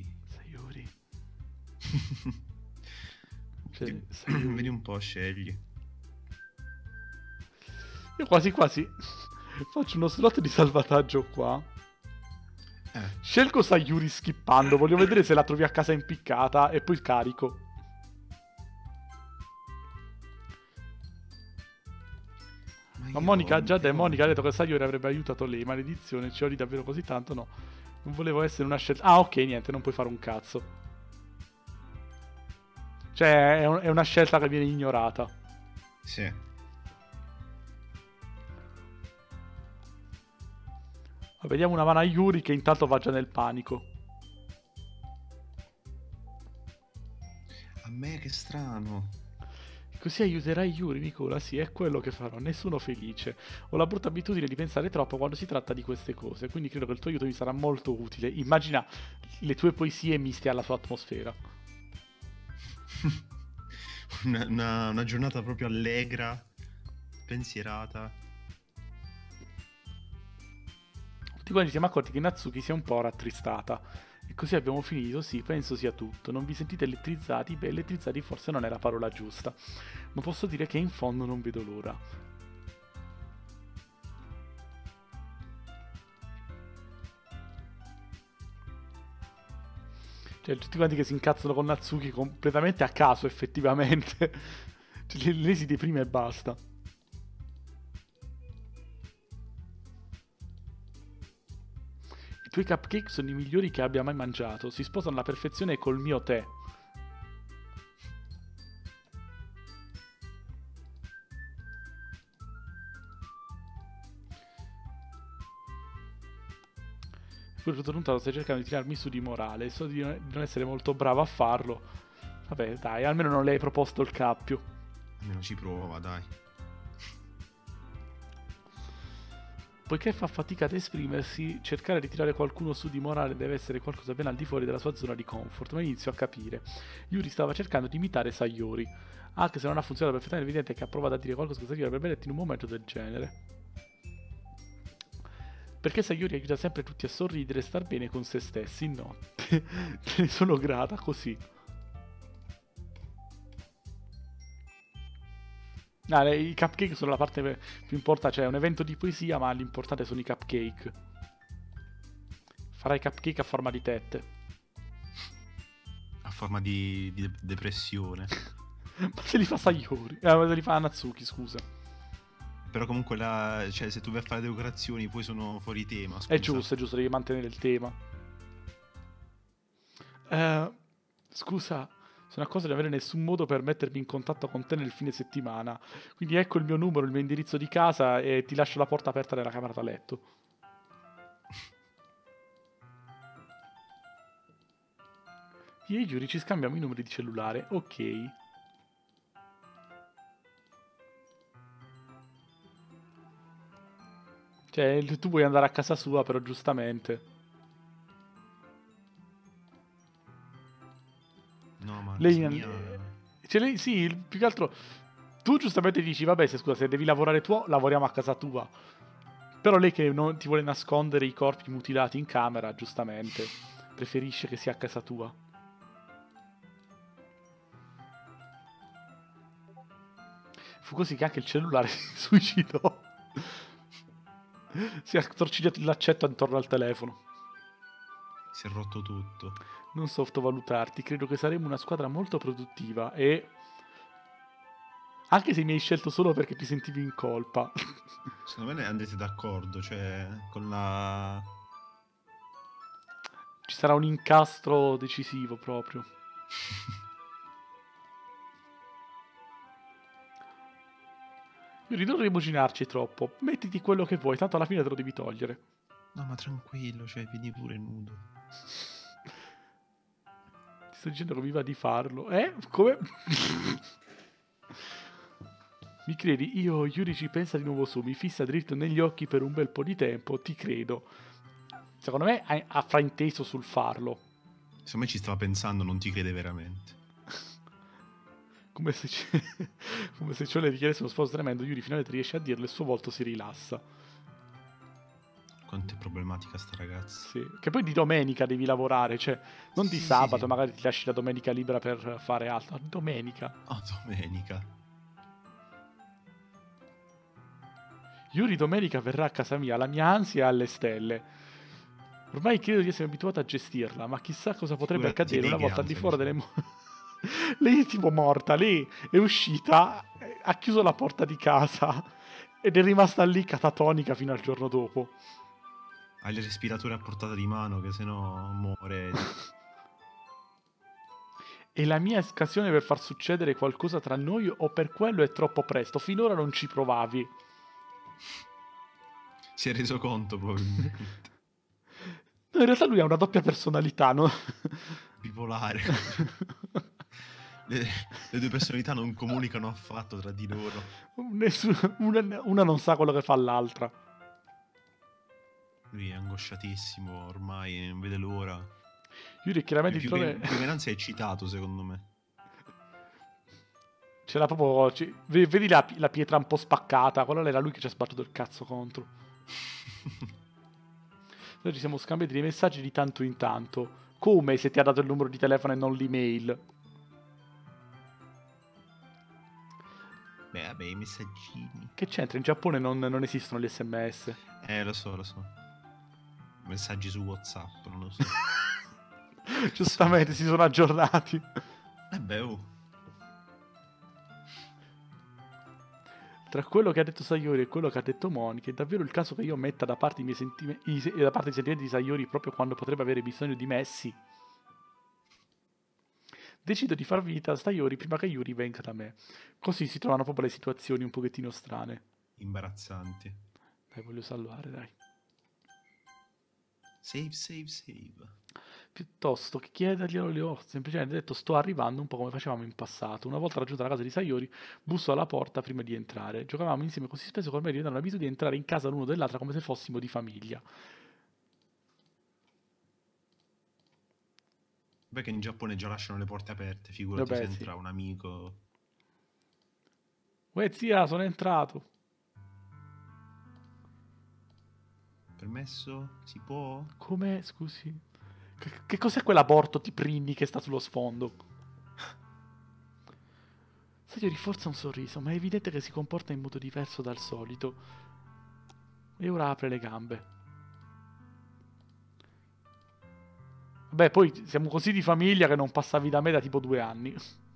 Speaker 1: Cioè,
Speaker 2: Vedi un po', scegli.
Speaker 1: Io quasi quasi faccio uno slot di salvataggio qua. Scelgo Sayuri skippando, voglio vedere se la trovi a casa impiccata e poi carico. Ma Monica Monica ha detto che Sayori avrebbe aiutato lei. Maledizione, ci odi davvero così tanto? No. Non volevo essere una scelta. Ah, ok, niente, non puoi fare un cazzo. Cioè, è una scelta che viene ignorata.
Speaker 2: Sì.
Speaker 1: Vediamo una mano a Yuri che intanto va già nel panico.
Speaker 2: A me che strano.
Speaker 1: Così aiuterai Yuri, Nicola? Sì, è quello che farò. Nessuno felice. Ho la brutta abitudine di pensare troppo quando si tratta di queste cose, quindi credo che il tuo aiuto mi sarà molto utile. Immagina le tue poesie miste alla sua atmosfera.
Speaker 2: una giornata proprio allegra, pensierata.
Speaker 1: Tutti quanti siamo accorti che Natsuki sia un po' rattristata. E così abbiamo finito, sì, penso sia tutto. Non vi sentite elettrizzati? Beh, elettrizzati forse non è la parola giusta. Ma posso dire che in fondo non vedo l'ora. Cioè, tutti quanti che si incazzano con Natsuki completamente a caso, effettivamente. Cioè, lei si deprime e basta. I tuoi cupcake sono i migliori che abbia mai mangiato. Si sposano alla perfezione col mio tè. Pure tutto lontano stai cercando di tirarmi su di morale. So di non essere molto bravo a farlo. Vabbè, dai, almeno non le hai proposto il cappio.
Speaker 2: Almeno ci prova, dai.
Speaker 1: Poiché fa fatica ad esprimersi, cercare di tirare qualcuno su di morale deve essere qualcosa ben al di fuori della sua zona di comfort, ma inizio a capire. Yuri stava cercando di imitare Sayori, anche se non ha funzionato perfettamente, evidente che ha provato a dire qualcosa che serviva per Benetti in un momento del genere. Perché Sayori aiuta sempre tutti a sorridere e star bene con se stessi, no. Te ne sono grata così. I cupcake sono la parte più importante, cioè è un evento di poesia, ma l'importante sono i cupcake. Farai cupcake a forma di tette.
Speaker 2: A forma di depressione.
Speaker 1: Ma se li fa Sayori, se li fa Natsuki, scusa.
Speaker 2: Però comunque cioè, se tu vai a fare le decorazioni poi sono fuori tema, scusa.
Speaker 1: È giusto, devi mantenere il tema. Scusa, sono accusato di non avere nessun modo per mettermi in contatto con te nel fine settimana. Quindi ecco il mio numero, il mio indirizzo di casa e ti lascio la porta aperta nella camera da letto. Io e Yuri ci scambiamo i numeri di cellulare, ok. Cioè, tu vuoi andare a casa sua, però giustamente.
Speaker 2: No, ma
Speaker 1: Lei,
Speaker 2: mia...
Speaker 1: cioè, lei sì, più che altro tu giustamente dici, vabbè, se devi lavorare tu, lavoriamo a casa tua. Però lei che non ti vuole nascondere i corpi mutilati in camera, giustamente, preferisce che sia a casa tua. Fu così che anche il cellulare si suicidò. Si è attorcigliato il laccetto intorno al telefono.
Speaker 2: Si è rotto tutto.
Speaker 1: Non sottovalutarti, credo che saremo una squadra molto produttiva e... Anche se mi hai scelto solo perché ti sentivi in colpa.
Speaker 2: Secondo me ne andrete d'accordo, cioè con la...
Speaker 1: Ci sarà un incastro decisivo proprio. Io non rimuginarci troppo. Mettiti quello che vuoi, tanto alla fine te lo devi togliere.
Speaker 2: No, ma tranquillo, cioè vieni pure nudo.
Speaker 1: Ti sto dicendo che mi va di farlo. Come? Mi credi? Yuri ci pensa di nuovo su, mi fissa dritto negli occhi per un bel po' di tempo, ti credo. Secondo me ha frainteso sul farlo.
Speaker 2: Secondo me ci stava pensando, non ti crede veramente.
Speaker 1: Come se ciò le richiedesse uno sforzo tremendo, Yuri finalmente riesce a dirlo e il suo volto si rilassa.
Speaker 2: Quanto è problematica sta ragazza.
Speaker 1: Sì. Che poi di domenica devi lavorare, cioè non di sabato,
Speaker 2: sì.
Speaker 1: magari ti lasci la domenica libera per fare altro. Domenica.
Speaker 2: Oh, domenica.
Speaker 1: Yuri domenica verrà a casa mia, la mia ansia è alle stelle. Ormai credo di essere abituato a gestirla, ma chissà cosa potrebbe accadere una volta al di fuori delle Lei è tipo morta, lei è uscita, ha chiuso la porta di casa ed è rimasta lì catatonica fino al giorno dopo.
Speaker 2: Ha il respiratore a portata di mano che sennò muore.
Speaker 1: È la mia occasione per far succedere qualcosa tra noi o per quello è troppo presto? Finora non ci provavi.
Speaker 2: Si è reso conto probabilmente.
Speaker 1: No, in realtà lui ha una doppia personalità, no?
Speaker 2: Bipolare. Le due personalità non comunicano affatto tra di loro.
Speaker 1: Una non sa quello che fa l'altra.
Speaker 2: Lui è angosciatissimo ormai, non vede l'ora.
Speaker 1: Yuri chiaramente
Speaker 2: più che anzi è eccitato, secondo me.
Speaker 1: C'era proprio... vedi la pietra un po' spaccata. Quello era lui che ci ha sbattuto il cazzo contro. Noi ci siamo scambiati dei messaggi di tanto in tanto. Come se ti ha dato il numero di telefono e non l'email?
Speaker 2: Beh, vabbè, i messaggini.
Speaker 1: Che c'entra? In Giappone non esistono gli SMS.
Speaker 2: Lo so. Messaggi su WhatsApp, non lo so.
Speaker 1: Giustamente, si sono aggiornati.
Speaker 2: Beh, oh.
Speaker 1: Tra quello che ha detto Sayori e quello che ha detto Monica, è davvero il caso che io metta da parte i miei da parte i sentimenti di Sayori proprio quando potrebbe avere bisogno di me? Sì. Decido di far vita a Sayori prima che Yuri venga da me. Così si trovano proprio le situazioni un pochettino strane.
Speaker 2: Imbarazzanti.
Speaker 1: Dai, voglio salvare, dai.
Speaker 2: Save, save, save.
Speaker 1: Piuttosto che chiederglielo, le ho semplicemente detto sto arrivando, un po' come facevamo in passato. Una volta raggiunta la casa di Sayori, bussò alla porta prima di entrare. Giocavamo insieme così spesso che ormai diventa un'abitudine di entrare in casa l'uno dell'altra come se fossimo di famiglia.
Speaker 2: Beh, che in Giappone già lasciano le porte aperte, figurati se
Speaker 1: Vabbè, sì.
Speaker 2: entra un amico.
Speaker 1: Uè, zia, sono entrato.
Speaker 2: Permesso? Si può?
Speaker 1: Come? Scusi. Che cos'è quell'aborto Tiprini che sta sullo sfondo? Sayori forza un sorriso, ma è evidente che si comporta in modo diverso dal solito. E ora apre le gambe. Beh, poi siamo così di famiglia che non passavi da me da tipo 2 anni.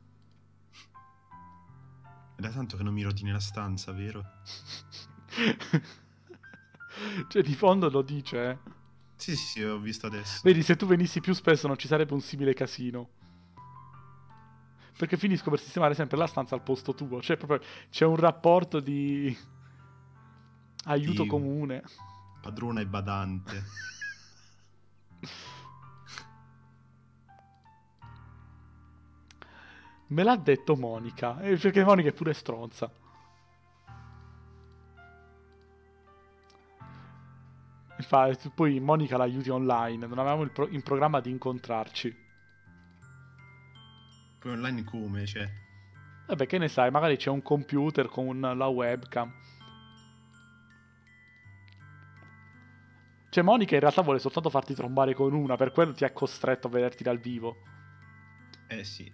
Speaker 2: È da tanto che non mi rovini la stanza, vero?
Speaker 1: Cioè, di fondo lo dice, eh.
Speaker 2: Sì, sì, sì, ho visto adesso.
Speaker 1: Vedi, se tu venissi più spesso non ci sarebbe un simile casino. Perché finisco per sistemare sempre la stanza al posto tuo. Cioè, proprio c'è un rapporto di aiuto
Speaker 2: Di
Speaker 1: comune.
Speaker 2: padrona e badante.
Speaker 1: Me l'ha detto Monica. Perché Monica è pure stronza. Infatti, poi Monica la aiuti online. Non avevamo in programma di incontrarci.
Speaker 2: Poi online come, cioè...
Speaker 1: Vabbè, che ne sai, magari c'è un computer con la webcam. Cioè, Monica in realtà vuole soltanto farti trombare con una, per quello ti ha costretto a vederti dal vivo.
Speaker 2: Eh sì.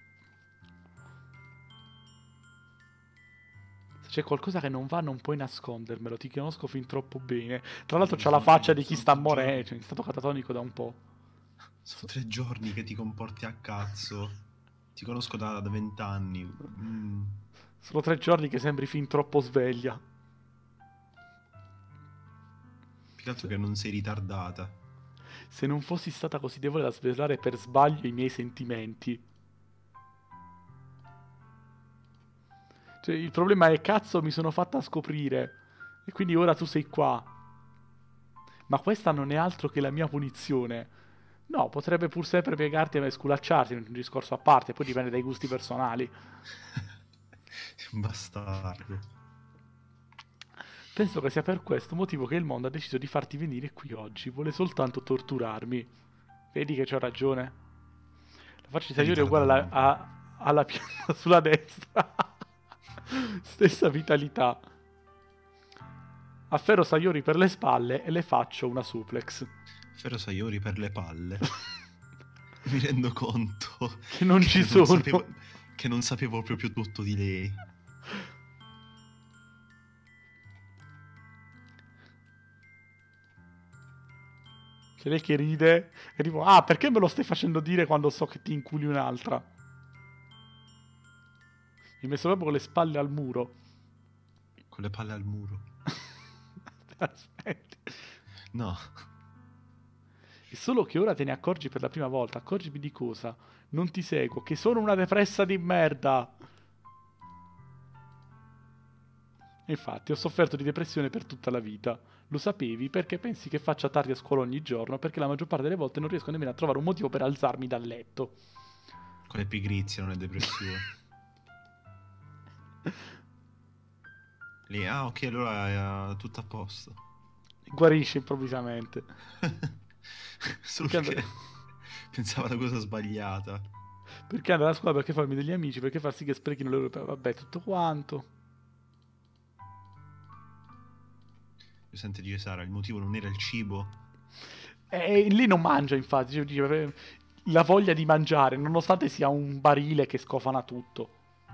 Speaker 1: Se c'è qualcosa che non va, non puoi nascondermelo, ti conosco fin troppo bene. Tra l'altro c'ha la
Speaker 2: Sono
Speaker 1: faccia di chi
Speaker 2: sono
Speaker 1: sta
Speaker 2: 3
Speaker 1: morendo,
Speaker 2: giorni.
Speaker 1: cioè, è stato catatonico da un po'.
Speaker 2: Sono 3 giorni che ti comporti a cazzo. Ti conosco da 20 anni.
Speaker 1: Sono 3 giorni che sembri fin troppo sveglia.
Speaker 2: Più che altro che non sei ritardata.
Speaker 1: Se non fossi stata così debole da svelare per sbaglio i miei sentimenti. Cioè, il problema è cazzo mi sono fatta scoprire. E quindi ora tu sei qua. Ma questa non è altro che la mia punizione. No, potrebbe pur sempre piegarti e sculacciarti, è un discorso a parte, poi dipende dai gusti personali.
Speaker 2: Bastardo.
Speaker 1: Penso che sia per questo motivo che il mondo ha deciso di farti venire qui oggi. Vuole soltanto torturarmi. Vedi che c'ho ragione? La faccia di
Speaker 2: Sei
Speaker 1: Sayori è uguale
Speaker 2: ritardato un po'.
Speaker 1: alla pianta sulla destra. Stessa vitalità. Afferro Sayori per le spalle e le faccio una suplex.
Speaker 2: Ferro Sayori per le palle. Mi rendo conto
Speaker 1: Che non ci sono.
Speaker 2: che non sapevo proprio tutto di lei.
Speaker 1: C'è lei che ride e tipo, ah, perché me lo stai facendo dire quando so che ti inculi un'altra? Mi hai messo proprio con le spalle al muro.
Speaker 2: Con le palle al muro.
Speaker 1: Aspetti.
Speaker 2: No.
Speaker 1: È solo che ora te ne accorgi per la prima volta. Accorgimi di cosa? Non ti seguo, che sono una depressa di merda. E infatti, ho sofferto di depressione per tutta la vita. Lo sapevi perché pensi che faccia tardi a scuola ogni giorno, perché la maggior parte delle volte non riesco nemmeno a trovare un motivo per alzarmi dal letto.
Speaker 2: Con le pigrizia, non è depressione. Lì, ah ok, allora è tutto a posto.
Speaker 1: Guarisce improvvisamente.
Speaker 2: Solo
Speaker 1: Perché
Speaker 2: perché pensava la cosa sbagliata.
Speaker 1: Perché andare a scuola, perché farmi degli amici, perché far sì che sprechino le ore per... Vabbè, tutto quanto.
Speaker 2: Io sento dire Sara, il motivo non era il cibo.
Speaker 1: E lì non mangia, infatti. Cioè, dice, la voglia di mangiare, nonostante sia un barile che scofana tutto.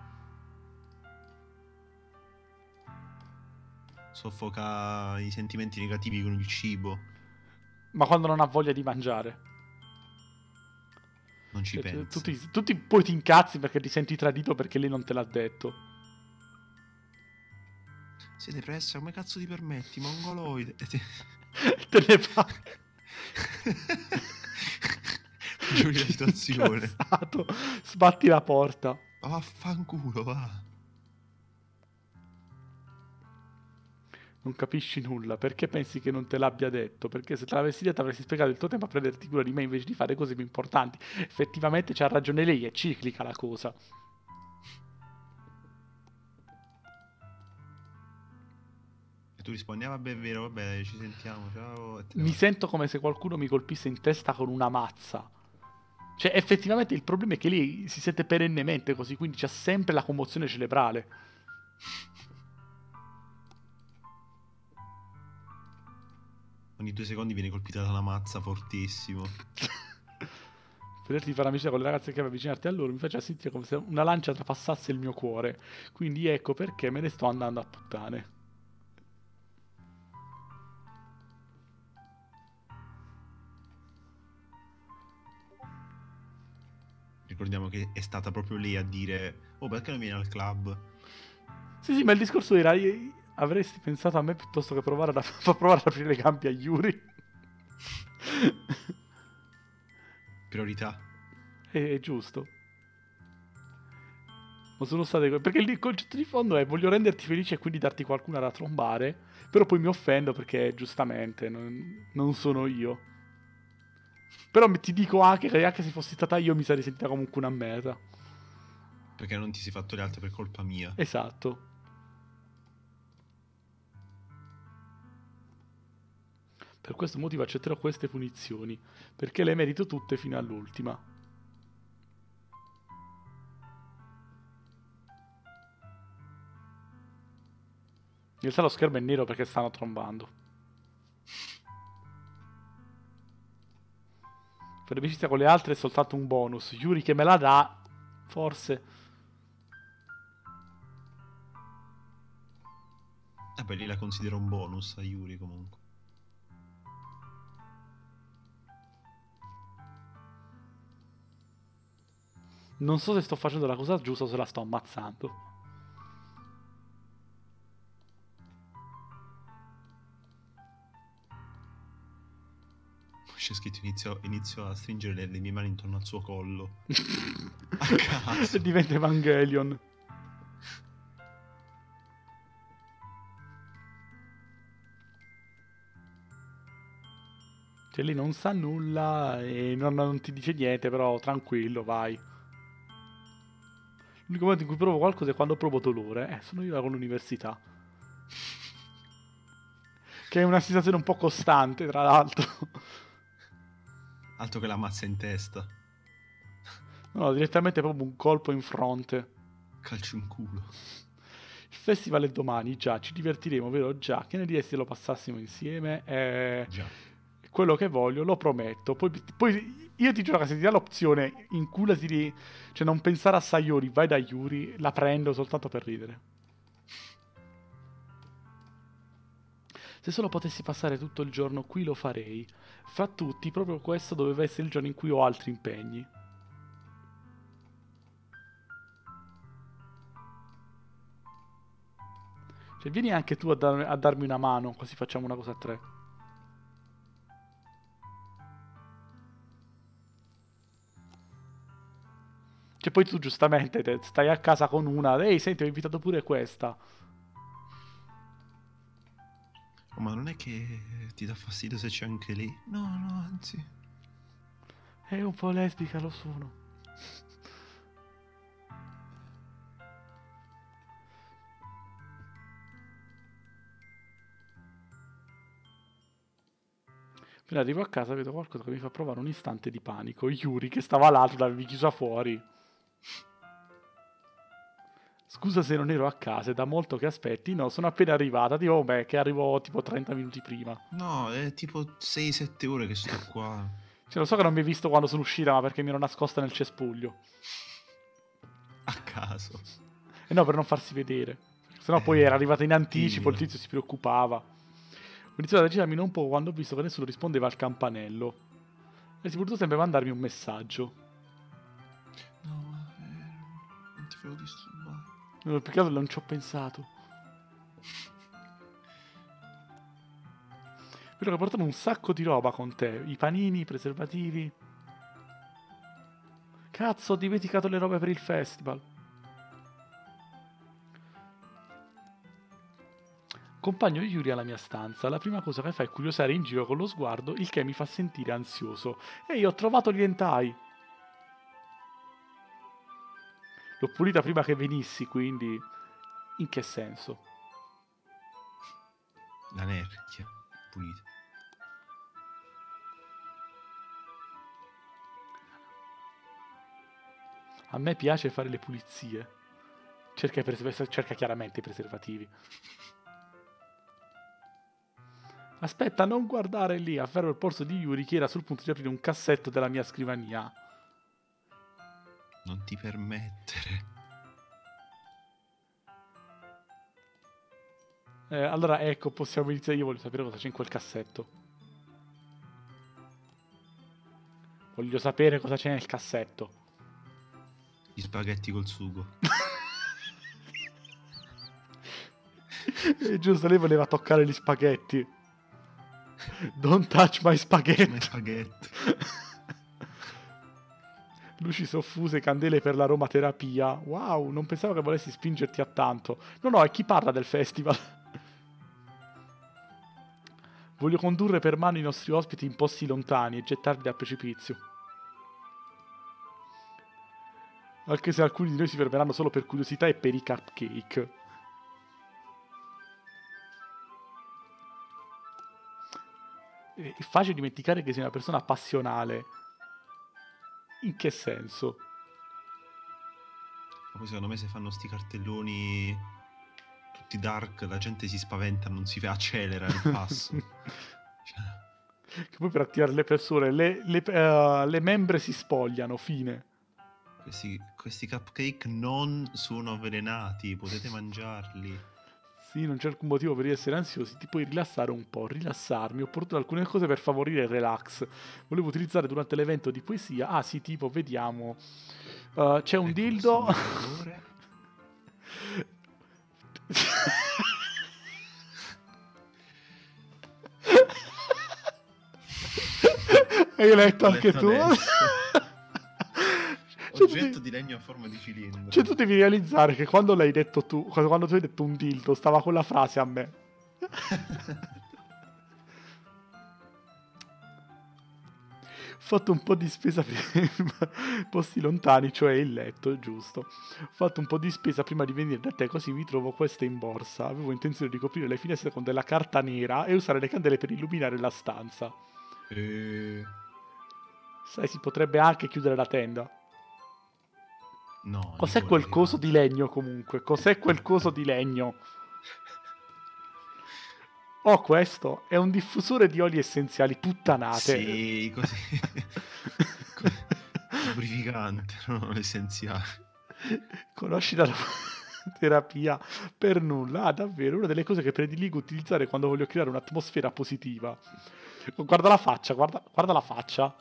Speaker 2: Soffoca i sentimenti negativi con il cibo.
Speaker 1: Ma quando non ha voglia di mangiare.
Speaker 2: Non ci pensi.
Speaker 1: Tutti poi ti incazzi perché ti senti tradito perché lei non te l'ha detto.
Speaker 2: Sei depressa, come cazzo ti permetti, mongoloide?
Speaker 1: Te ne vai.
Speaker 2: Peggiori la situazione.
Speaker 1: Incazzato. Sbatti la porta.
Speaker 2: Ma vaffanculo, va.
Speaker 1: Non capisci nulla, perché pensi che non te l'abbia detto? Perché se te l'avessi detto avresti spiegato il tuo tempo a prenderti cura di me invece di fare cose più importanti. Effettivamente c'ha ragione lei, è ciclica la cosa.
Speaker 2: E tu rispondi, ah vabbè è vero, vabbè ci sentiamo, ciao. E te ne
Speaker 1: Mi
Speaker 2: vai.
Speaker 1: sento come se qualcuno mi colpisse in testa con una mazza. Cioè, effettivamente il problema è che lei si sente perennemente così, quindi c'ha sempre la commozione cerebrale.
Speaker 2: Ogni 2 secondi viene colpita da una mazza fortissimo.
Speaker 1: Vederti fare amicizia con le ragazze che avvicinarti a loro mi faceva sentire come se una lancia trapassasse il mio cuore. Quindi ecco perché me ne sto andando a puttane.
Speaker 2: Ricordiamo che è stata proprio lei a dire, oh perché non vieni al club?
Speaker 1: Sì, ma il discorso era: avresti pensato a me piuttosto che provare provare ad aprire le gambe a Yuri.
Speaker 2: Priorità.
Speaker 1: È giusto. Ma sono state perché il concetto di fondo è: voglio renderti felice e quindi darti qualcuno da trombare. Però poi mi offendo perché giustamente non sono io. Però ti dico anche che anche se fossi stata io mi sarei sentita comunque una merda.
Speaker 2: Perché non ti sei fatto le altre per colpa mia.
Speaker 1: Esatto. Per questo motivo accetterò queste punizioni, perché le merito tutte fino all'ultima. In realtà lo schermo è nero perché stanno trombando. Fare amicizia con le altre è soltanto un bonus. Yuri che me la dà, forse.
Speaker 2: Vabbè, lì la considero un bonus a Yuri comunque.
Speaker 1: Non so se sto facendo la cosa giusta o se la sto ammazzando.
Speaker 2: C'è scritto inizio a stringere le mie mani intorno al suo collo. A caso.
Speaker 1: E diventa Evangelion. Cioè lei non sa nulla e non ti dice niente, però tranquillo, vai. L'unico momento in cui provo qualcosa è quando provo dolore. Sono io con l'università. Che è una situazione un po' costante, tra l'altro.
Speaker 2: Altro che la mazza in testa.
Speaker 1: No, direttamente proprio un colpo in fronte.
Speaker 2: Calcio in culo.
Speaker 1: Il festival è domani, già, ci divertiremo, vero? Già, che ne diresti se lo passassimo insieme?
Speaker 2: Già.
Speaker 1: Quello che voglio, lo prometto. Poi io ti giuro che se ti dà l'opzione, inculati di... Cioè, non pensare a Sayori, vai da Yuri, la prendo soltanto per ridere. Se solo potessi passare tutto il giorno qui lo farei. Fra tutti, proprio questo doveva essere il giorno in cui ho altri impegni. Cioè, vieni anche tu a darmi una mano, così facciamo una cosa a tre. Cioè, poi tu giustamente stai a casa con una. Ehi, senti, ho invitato pure questa.
Speaker 2: Oh, ma non è che ti dà fastidio se c'è anche lì? No, no, anzi.
Speaker 1: È un po' lesbica, lo sono. Appena arrivo a casa vedo qualcosa che mi fa provare un istante di panico. Yuri che stava là, tu l'avevi chiusa fuori. Scusa se non ero a casa, è da molto che aspetti. No, sono appena arrivata. Tipo, beh, che arrivo tipo 30 minuti prima.
Speaker 2: No, è tipo 6-7 ore che sto qua.
Speaker 1: Cioè, lo so che non mi hai visto quando sono uscita, ma perché mi ero nascosta nel cespuglio.
Speaker 2: A caso.
Speaker 1: E no, per non farsi vedere. Sennò poi era arrivata in anticipo, il
Speaker 2: Dillo.
Speaker 1: tizio si preoccupava. Ho iniziato ad agitarmi un po' quando ho visto che nessuno rispondeva al campanello. E si potuto sempre mandarmi un messaggio.
Speaker 2: volevo disturbare.
Speaker 1: No, più che altro non ci ho pensato. Però che portano un sacco di roba con te. I panini, i preservativi. Cazzo, ho dimenticato le robe per il festival. Accompagno Yuri alla mia stanza. La prima cosa che fa è curiosare in giro con lo sguardo, il che mi fa sentire ansioso. Ehi, ho trovato gli hentai. L'ho pulita prima che venissi, quindi... In che senso?
Speaker 2: La nerchia pulita.
Speaker 1: A me piace fare le pulizie. Cerca chiaramente i preservativi. Aspetta, non guardare lì. Afferro il polso di Yuri che era sul punto di aprire un cassetto della mia scrivania.
Speaker 2: Non ti permettere.
Speaker 1: Allora, ecco, possiamo iniziare. Io voglio sapere cosa c'è in quel cassetto. Voglio sapere cosa c'è nel cassetto.
Speaker 2: Gli spaghetti col sugo.
Speaker 1: È giusto, lei voleva toccare gli spaghetti. Don't touch my spaghetti.
Speaker 2: My spaghetti.
Speaker 1: Luci soffuse, candele per l'aromaterapia. Wow, non pensavo che volessi spingerti a tanto. No, è chi parla del festival. Voglio condurre per mano i nostri ospiti in posti lontani e gettarli dal precipizio. Anche se alcuni di noi si fermeranno solo per curiosità e per i cupcake. È facile dimenticare che sei una persona passionale. In che senso?
Speaker 2: Ma poi secondo me se fanno sti cartelloni tutti dark, la gente si spaventa, non si accelera il passo.
Speaker 1: Che poi per attirare le persone, le membre si spogliano, fine.
Speaker 2: Questi cupcake non sono avvelenati, potete mangiarli.
Speaker 1: Sì, non c'è alcun motivo per essere ansiosi, ti puoi rilassare un po', rilassarmi. Ho portato alcune cose per favorire il relax. Volevo utilizzare durante l'evento di poesia. Ah sì, tipo, vediamo. C'è un dildo. Hai letto anche tu?
Speaker 2: Oggetto di legno a forma di cilindro.
Speaker 1: Cioè tu devi realizzare che quando l'hai detto tu, quando tu hai detto un dildo, stava quella frase a me. Ho fatto un po' di spesa per posti lontani, cioè il letto, giusto. Ho fatto un po' di spesa prima di venire da te, così mi trovo questa in borsa. Avevo intenzione di coprire le finestre con della carta nera e usare le candele per illuminare la stanza. Sai, si potrebbe anche chiudere la tenda.
Speaker 2: No.
Speaker 1: Cos'è quel coso di legno comunque? Cos'è quel coso di legno? Oh, questo è un diffusore di oli essenziali, puttanate.
Speaker 2: Sì, così. Lubrificante, non essenziale.
Speaker 1: Conosci la terapia per nulla? Ah, davvero, una delle cose che prediligo utilizzare quando voglio creare un'atmosfera positiva. Guarda la faccia, guarda la faccia.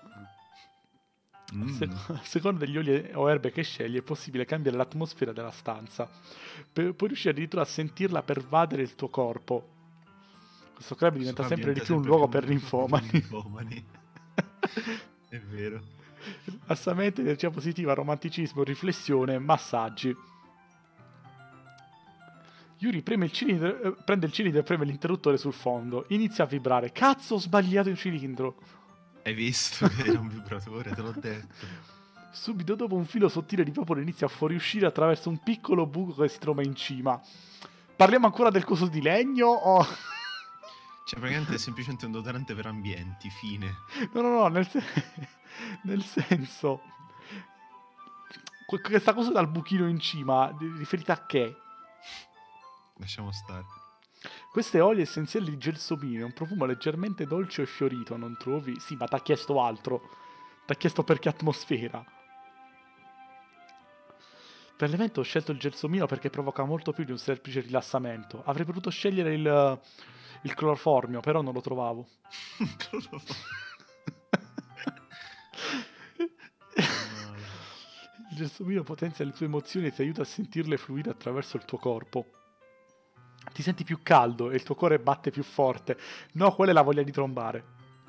Speaker 1: A seconda degli oli o erbe che scegli è possibile cambiare l'atmosfera della stanza. Puoi riuscire addirittura a sentirla pervadere il tuo corpo. Questo club diventa sempre di più un luogo per linfomani.
Speaker 2: È vero.
Speaker 1: Assamento, energia positiva, romanticismo, riflessione, massaggi. Yuri prende il cilindro e preme l'interruttore sul fondo. Inizia a vibrare. Cazzo, ho sbagliato il cilindro.
Speaker 2: Hai visto che era un vibratore, te l'ho detto.
Speaker 1: Subito dopo un filo sottile di vapore inizia a fuoriuscire attraverso un piccolo buco che si trova in cima. Parliamo ancora del coso di legno o...
Speaker 2: Cioè praticamente è semplicemente un deodorante per ambienti, fine.
Speaker 1: No, nel senso... Questa cosa dal buchino in cima, riferita a che?
Speaker 2: Lasciamo stare.
Speaker 1: Queste oli essenziali di gelsomino, un profumo leggermente dolce e fiorito, non trovi? Sì, ma t'ha chiesto altro. T'ha chiesto perché atmosfera. Per l'evento ho scelto il gelsomino perché provoca molto più di un semplice rilassamento. Avrei potuto scegliere il cloroformio, però non lo trovavo. Il Il gelsomino potenzia le tue emozioni e ti aiuta a sentirle fluire attraverso il tuo corpo. Ti senti più caldo e il tuo cuore batte più forte. No, quella è la voglia di trombare.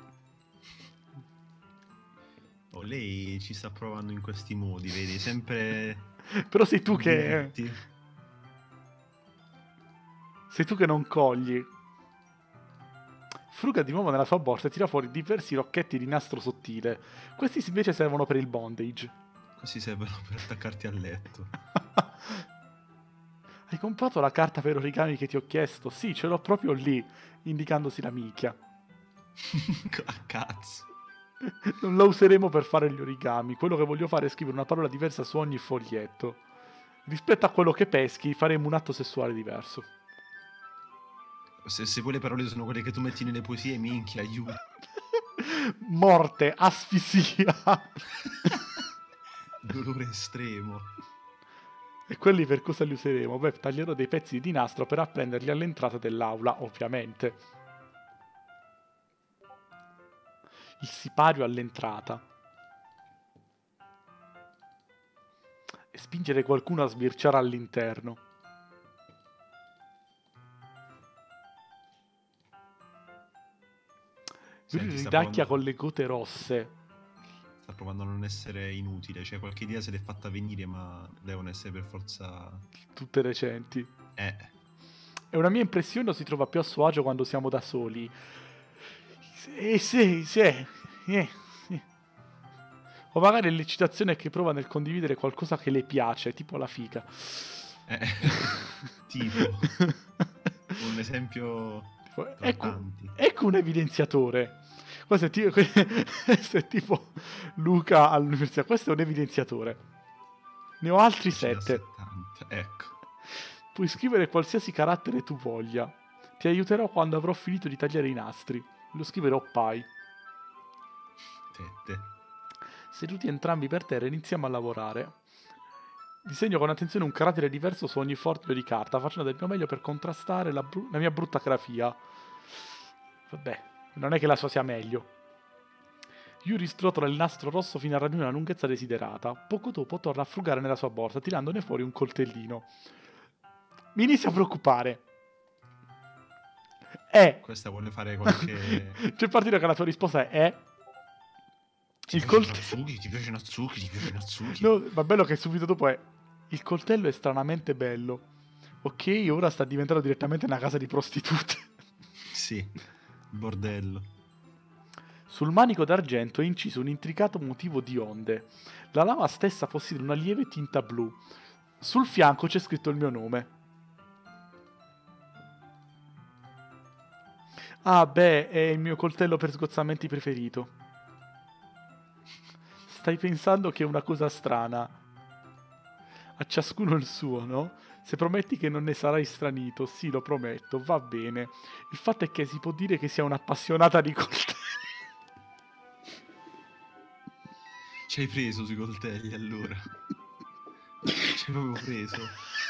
Speaker 2: Oh, lei ci sta provando in questi modi, vedi? Sempre...
Speaker 1: Però sei tu che...
Speaker 2: diretti.
Speaker 1: Sei tu che non cogli. Fruga di nuovo nella sua borsa e tira fuori diversi rocchetti di nastro sottile. Questi invece servono per il bondage.
Speaker 2: Così servono per attaccarti al letto.
Speaker 1: Hai comprato la carta per origami che ti ho chiesto? Sì, ce l'ho proprio lì, indicandosi la minchia.
Speaker 2: A cazzo.
Speaker 1: Non la useremo per fare gli origami. Quello che voglio fare è scrivere una parola diversa su ogni foglietto. Rispetto a quello che peschi, faremo un atto sessuale diverso.
Speaker 2: Se quelle parole sono quelle che tu metti nelle poesie, minchia, aiuto.
Speaker 1: Morte, asfissia.
Speaker 2: Dolore estremo.
Speaker 1: E quelli per cosa li useremo? Beh, taglierò dei pezzi di nastro per appenderli all'entrata dell'aula, ovviamente. Il sipario all'entrata. E spingere qualcuno a sbirciare all'interno. Lui ridacchia con le gote rosse.
Speaker 2: Sta provando a non essere inutile. Cioè, qualche idea se l'è fatta venire, ma devono essere per forza...
Speaker 1: Tutte recenti.
Speaker 2: È
Speaker 1: una mia impressione, o si trova più a suo agio quando siamo da soli. Sì. O magari l'eccitazione che prova nel condividere qualcosa che le piace, tipo la fica.
Speaker 2: Tipo un esempio
Speaker 1: ecco un evidenziatore. Questo è tipo Luca all'università. Questo è un evidenziatore. Ne ho altri 7.
Speaker 2: Ecco.
Speaker 1: Puoi scrivere qualsiasi carattere tu voglia. Ti aiuterò quando avrò finito di tagliare i nastri. Lo scriverò Pai.
Speaker 2: Tette.
Speaker 1: Seduti entrambi per terra iniziamo a lavorare. Disegno con attenzione un carattere diverso su ogni foglio di carta, facendo del mio meglio per contrastare la mia brutta grafia. Vabbè, non è che la sua sia meglio. Yuri strotola il nastro rosso fino a raggiungere una lunghezza desiderata. Poco dopo torna a frugare nella sua borsa, tirandone fuori un coltellino. Mi inizia a preoccupare.
Speaker 2: Questa vuole fare qualche...
Speaker 1: C'è partito che la tua risposta è...
Speaker 2: Ti piace Natsuki?
Speaker 1: No, ma bello che subito dopo è... Il coltello è stranamente bello. Ok, ora sta diventando direttamente una casa di prostitute.
Speaker 2: Sì, bordello.
Speaker 1: Sul manico d'argento è inciso un intricato motivo di onde. La lama stessa possiede una lieve tinta blu. Sul fianco c'è scritto il mio nome. Ah, beh, è il mio coltello per sgozzamenti preferito. Stai pensando che è una cosa strana. A ciascuno il suo, no? Se prometti che non ne sarai stranito, sì, lo prometto, va bene. Il fatto è che si può dire che sia un'appassionata di coltelli.
Speaker 2: Ci hai preso sui coltelli, allora. Ci hai proprio preso.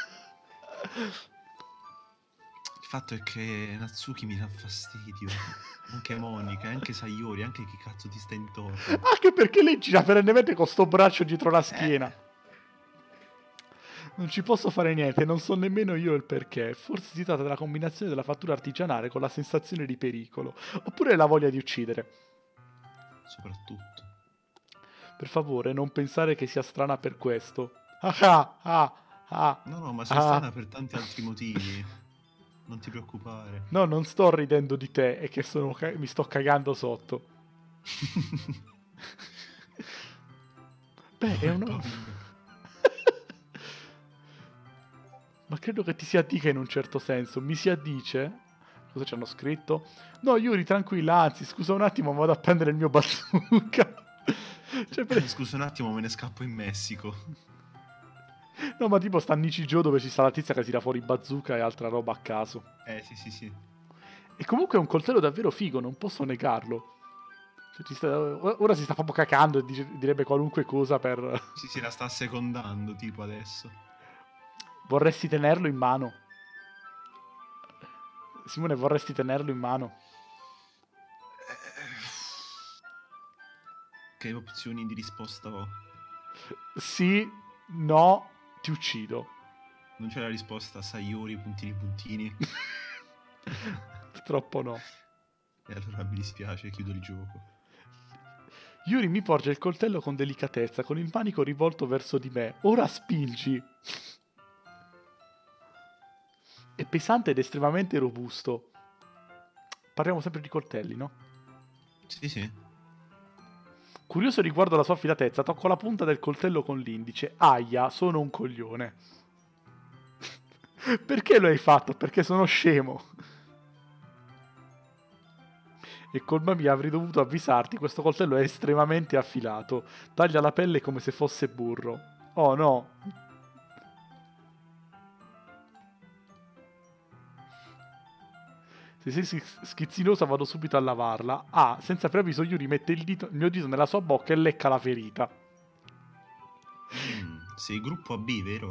Speaker 2: Il fatto è che Natsuki mi dà fastidio. Anche Monica, anche Sayori, anche chi cazzo ti sta intorno.
Speaker 1: Anche perché lei gira perennemente con sto braccio dietro la schiena. Non ci posso fare niente, non so nemmeno io il perché. Forse si tratta della combinazione della fattura artigianale con la sensazione di pericolo. Oppure la voglia di uccidere.
Speaker 2: Soprattutto.
Speaker 1: Per favore, non pensare che sia strana per questo.
Speaker 2: No, ma sei strana per tanti altri motivi. Non ti preoccupare.
Speaker 1: No, non sto ridendo di te, è che mi sto cagando sotto. Beh, è uno... Ma credo che ti si addica in un certo senso. Mi si addice? Cosa ci hanno scritto? No, Yuri, tranquilla, anzi, scusa un attimo, vado a prendere il mio bazooka.
Speaker 2: Scusa un attimo, me ne scappo in Messico.
Speaker 1: No, ma tipo sta a Nichijou dove ci sta la tizia che tira fuori bazooka e altra roba a caso.
Speaker 2: Sì.
Speaker 1: E comunque è un coltello davvero figo, non posso negarlo. Ora si sta proprio cacando e direbbe qualunque cosa per...
Speaker 2: Sì, la sta secondando, tipo, adesso.
Speaker 1: Vorresti tenerlo in mano? Simone, vorresti tenerlo in mano?
Speaker 2: Che opzioni di risposta ho?
Speaker 1: Sì, No, ti uccido.
Speaker 2: Non c'è la risposta Sayuri puntini puntini.
Speaker 1: Purtroppo no.
Speaker 2: E allora mi dispiace, chiudo il gioco.
Speaker 1: Yuri mi porge il coltello con delicatezza, con il manico rivolto verso di me. Ora spingi. È pesante ed estremamente robusto. Parliamo sempre di coltelli, no?
Speaker 2: Sì, sì.
Speaker 1: Curioso riguardo la sua affilatezza, tocco la punta del coltello con l'indice. Aia, sono un coglione. Perché lo hai fatto? Perché sono scemo. E colpa mia, avrei dovuto avvisarti, questo coltello è estremamente affilato. Taglia la pelle come se fosse burro. Oh no. Se sei schizzinosa vado subito a lavarla. Ah, senza preavviso Yuri mette il mio dito nella sua bocca e lecca la ferita.
Speaker 2: Sei gruppo AB, vero?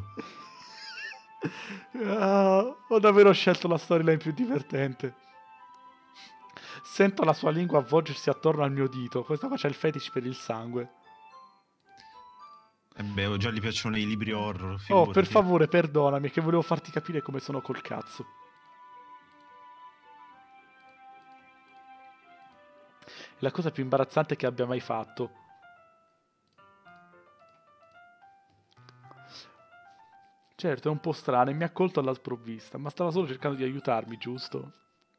Speaker 1: Ho davvero scelto la storyline più divertente. Sento la sua lingua avvolgersi attorno al mio dito. Questa qua c'è il fetish per il sangue.
Speaker 2: Beh, già gli piacciono i libri horror,
Speaker 1: Oh, per
Speaker 2: figurati.
Speaker 1: favore, perdonami, che volevo farti capire come sono col cazzo. È la cosa più imbarazzante che abbia mai fatto. Certo, è un po' strano e mi ha colto alla sprovvista, ma stava solo cercando di aiutarmi, giusto?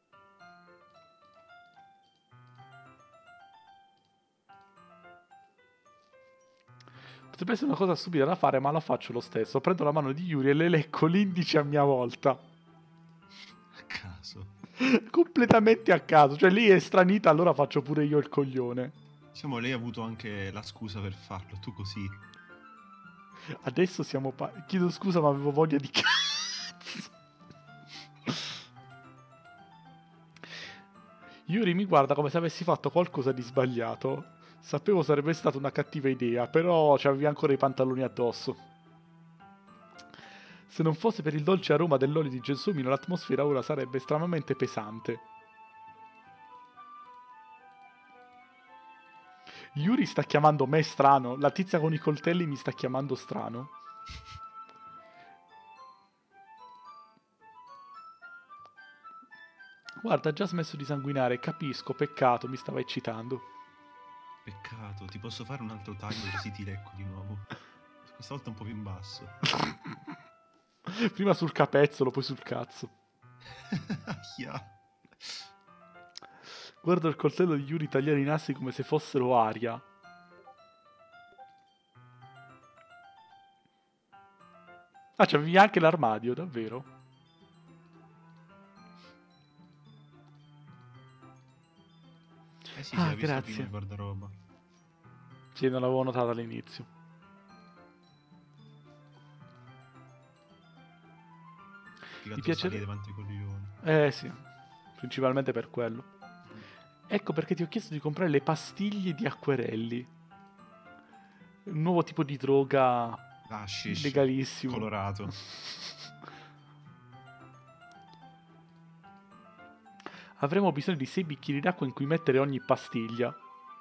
Speaker 1: Potrebbe essere una cosa stupida da fare, ma la faccio lo stesso. Prendo la mano di Yuri e le lecco l'indice a mia volta.
Speaker 2: A caso.
Speaker 1: Completamente a caso. Cioè, lei è stranita, allora faccio pure io il coglione.
Speaker 2: Diciamo, lei ha avuto anche la scusa per farlo, tu così.
Speaker 1: Adesso siamo chiedo scusa, ma avevo voglia di cazzo. Yuri mi guarda come se avessi fatto qualcosa di sbagliato. Sapevo sarebbe stata una cattiva idea, però c'avevi ancora i pantaloni addosso. Se non fosse per il dolce aroma dell'olio di gelsomino, l'atmosfera ora sarebbe estremamente pesante. Yuri sta chiamando me strano, la tizia con i coltelli mi sta chiamando strano. Guarda, ha già smesso di sanguinare, capisco, peccato, mi stava eccitando.
Speaker 2: Peccato, ti posso fare un altro taglio così ti lecco di nuovo. Questa volta un po' più in basso.
Speaker 1: Prima sul capezzolo, poi sul cazzo.
Speaker 2: Yeah.
Speaker 1: Guardo il coltello di Yuri tagliare i nastri come se fossero aria. Ah, c'avevi anche l'armadio, davvero?
Speaker 2: Eh sì,
Speaker 1: Ah,
Speaker 2: hai visto prima
Speaker 1: grazie.
Speaker 2: il guardaroba.
Speaker 1: Sì, non l'avevo notato all'inizio. Mi piacerebbe
Speaker 2: davanti ai coglioni.
Speaker 1: Sì, principalmente per quello. Ecco perché ti ho chiesto di comprare le pastiglie di acquerelli. Un nuovo tipo di droga
Speaker 2: Hashish.
Speaker 1: legalissimo.
Speaker 2: Colorato.
Speaker 1: Avremo bisogno di 6 bicchieri d'acqua in cui mettere ogni pastiglia.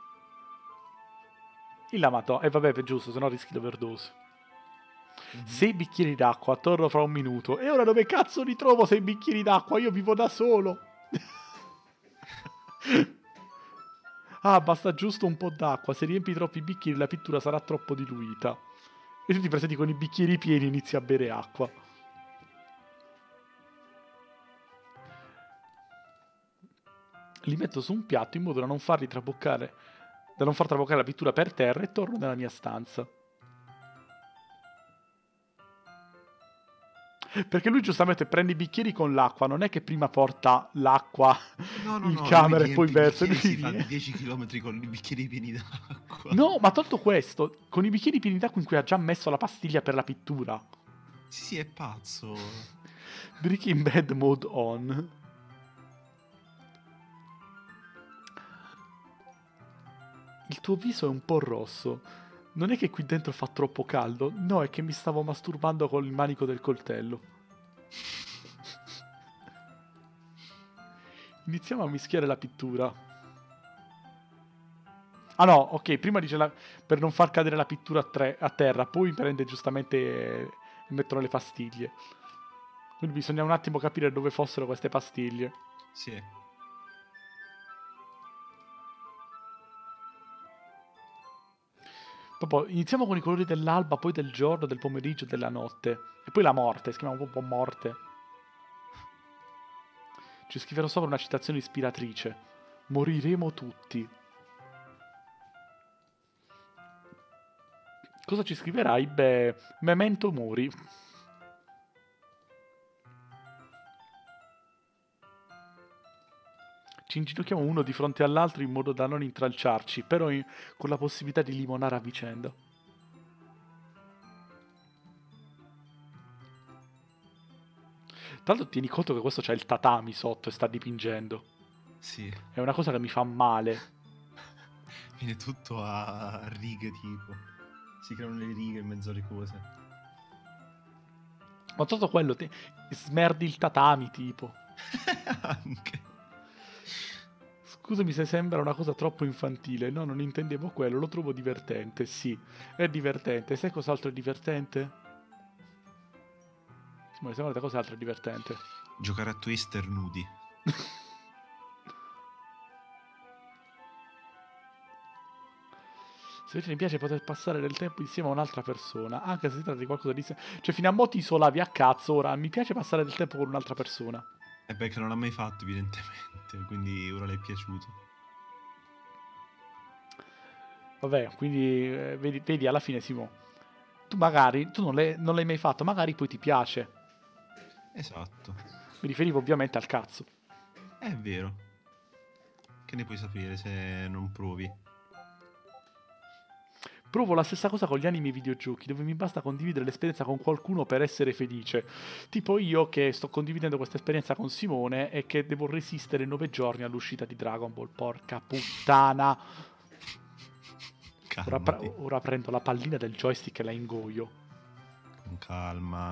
Speaker 1: Il lamato. Vabbè, è giusto, sennò rischi l'overdose. 6 bicchieri d'acqua, torno fra un minuto. E ora dove cazzo li trovo 6 bicchieri d'acqua? Io vivo da solo. Ah, basta giusto un po' d'acqua. Se riempi troppi bicchieri la pittura sarà troppo diluita. E tu ti presenti con i bicchieri pieni e inizi a bere acqua. Li metto su un piatto in modo da non far traboccare la pittura per terra e torno nella mia stanza. Perché lui giustamente prende i bicchieri con l'acqua, non è che prima porta l'acqua in camera e poi versa.
Speaker 2: Lui si fa 10 km con i bicchieri pieni d'acqua.
Speaker 1: No, ma tolto questo, con i bicchieri pieni d'acqua in cui ha già messo la pastiglia per la pittura.
Speaker 2: Sì, è pazzo.
Speaker 1: Breaking Bad mode on. Il tuo viso è un po' rosso. Non è che qui dentro fa troppo caldo, no, è che mi stavo masturbando con il manico del coltello. Iniziamo a mischiare la pittura. Ah no, ok, prima dice per non far cadere la pittura a terra, poi prende giustamente e mettono le pastiglie. Quindi bisogna un attimo capire dove fossero queste pastiglie.
Speaker 2: Sì.
Speaker 1: Proprio, iniziamo con i colori dell'alba, poi del giorno, del pomeriggio, della notte. E poi la morte, si chiama proprio morte. Ci scriverò sopra una citazione ispiratrice. Moriremo tutti. Cosa ci scriverai? Beh, memento mori. Ci inginocchiamo uno di fronte all'altro in modo da non intralciarci, però con la possibilità di limonare a vicenda. Tra l'altro tieni conto che questo c'ha il tatami sotto e sta dipingendo.
Speaker 2: Sì.
Speaker 1: È una cosa che mi fa male.
Speaker 2: Viene tutto a righe, tipo. Si creano le righe in mezzo alle cose.
Speaker 1: Ma tutto quello, smerdi il tatami, tipo.
Speaker 2: Anche.
Speaker 1: Scusami se sembra una cosa troppo infantile. No, non intendevo quello, lo trovo divertente, sì. È divertente. Sai cos'altro è divertente? Simone, secondo te cos'altro è divertente?
Speaker 2: Giocare a Twister nudi.
Speaker 1: Se invece mi piace poter passare del tempo insieme a un'altra persona, anche se si tratta di qualcosa di... Cioè, fino a mo' ti isolavi a cazzo, ora mi piace passare del tempo con un'altra persona.
Speaker 2: E beh, che non l'ha mai fatto, evidentemente. Quindi ora le è piaciuto.
Speaker 1: Vabbè, quindi vedi, alla fine, Simo, tu magari, tu non l'hai mai fatto, magari poi ti piace.
Speaker 2: Esatto.
Speaker 1: Mi riferivo ovviamente al cazzo.
Speaker 2: È vero. Che ne puoi sapere se non provi?
Speaker 1: Provo la stessa cosa con gli anime e i videogiochi, dove mi basta condividere l'esperienza con qualcuno per essere felice. Tipo io che sto condividendo questa esperienza con Simone e che devo resistere 9 giorni all'uscita di Dragon Ball. Porca puttana. Ora prendo la pallina del joystick e la ingoio.
Speaker 2: Con calma.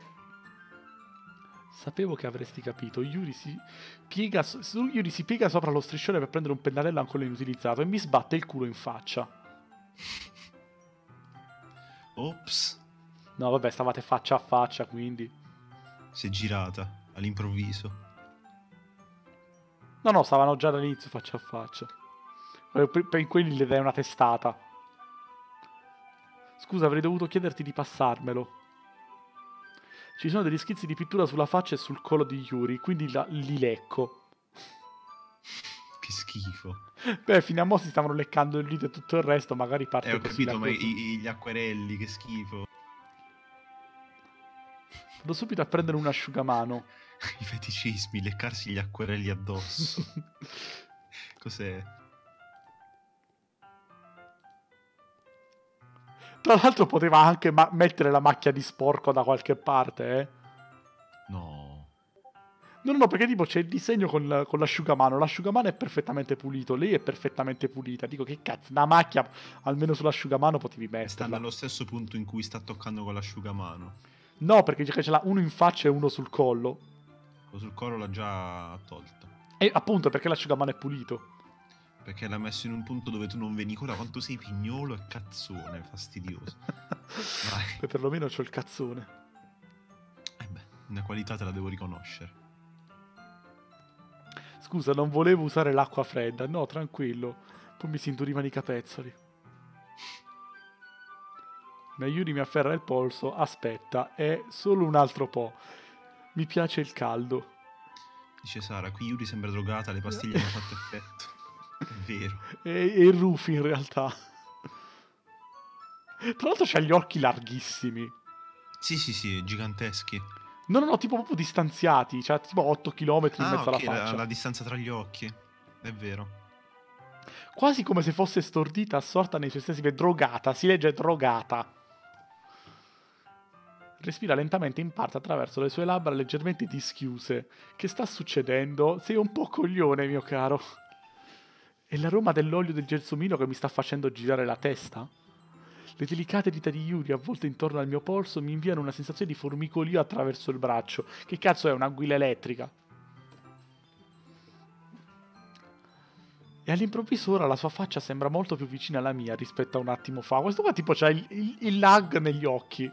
Speaker 1: Sapevo che avresti capito. Yuri si piega sopra lo striscione per prendere un pennarello ancora inutilizzato e mi sbatte il culo in faccia.
Speaker 2: Ops.
Speaker 1: No, vabbè, stavate faccia a faccia, quindi.
Speaker 2: Si è girata all'improvviso.
Speaker 1: No, stavano già dall'inizio faccia a faccia. Per quelli le dai una testata. Scusa, avrei dovuto chiederti di passarmelo. Ci sono degli schizzi di pittura sulla faccia e sul collo di Yuri, quindi li lecco.
Speaker 2: Che schifo.
Speaker 1: Beh, fino a mo' si stavano leccando il dito e tutto il resto, magari parte
Speaker 2: ho
Speaker 1: così
Speaker 2: capito, ma
Speaker 1: cosa.
Speaker 2: gli acquerelli, che schifo.
Speaker 1: Vado subito a prendere un asciugamano.
Speaker 2: I feticismi, leccarsi gli acquerelli addosso. Cos'è?
Speaker 1: Tra l'altro poteva anche mettere la macchia di sporco da qualche parte, eh.
Speaker 2: No.
Speaker 1: No, perché tipo c'è il disegno con l'asciugamano. L'asciugamano è perfettamente pulito, lei è perfettamente pulita. Dico, che cazzo, una macchia almeno sull'asciugamano potevi metterla.
Speaker 2: Sta nello stesso punto in cui sta toccando con l'asciugamano.
Speaker 1: No, perché ce l'ha uno in faccia e uno sul collo.
Speaker 2: Quello sul collo l'ha già tolto.
Speaker 1: E appunto perché l'asciugamano è pulito.
Speaker 2: Perché l'ha messo in un punto dove tu non vedi. Ora quanto sei pignolo e cazzone, fastidioso. Vai.
Speaker 1: Beh, perlomeno c'ho il cazzone.
Speaker 2: Beh, una qualità te la devo riconoscere.
Speaker 1: Scusa, non volevo usare l'acqua fredda. No, tranquillo. Poi mi si indurivano i capezzoli. Ma Yuri mi afferra il polso. Aspetta, è solo un altro po'. Mi piace il caldo.
Speaker 2: Dice Sara, qui Yuri sembra drogata, le pastiglie hanno fatto effetto. È vero.
Speaker 1: E il Rufy in realtà. Tra l'altro c'ha gli occhi larghissimi.
Speaker 2: Sì, giganteschi.
Speaker 1: No, tipo proprio distanziati. Cioè tipo 8 km in mezzo alla faccia.
Speaker 2: La distanza tra gli occhi. È vero.
Speaker 1: Quasi come se fosse stordita, assorta nei suoi stessi. Drogata, si legge drogata. Respira lentamente in parte attraverso le sue labbra leggermente dischiuse. Che sta succedendo? Sei un po' coglione, mio caro. È l'aroma dell'olio del gelsomino che mi sta facendo girare la testa? Le delicate dita di Yuri avvolte intorno al mio polso mi inviano una sensazione di formicolio attraverso il braccio. Che cazzo è, un'anguilla elettrica? E all'improvviso ora la sua faccia sembra molto più vicina alla mia rispetto a un attimo fa. Questo qua tipo c'ha il lag negli occhi.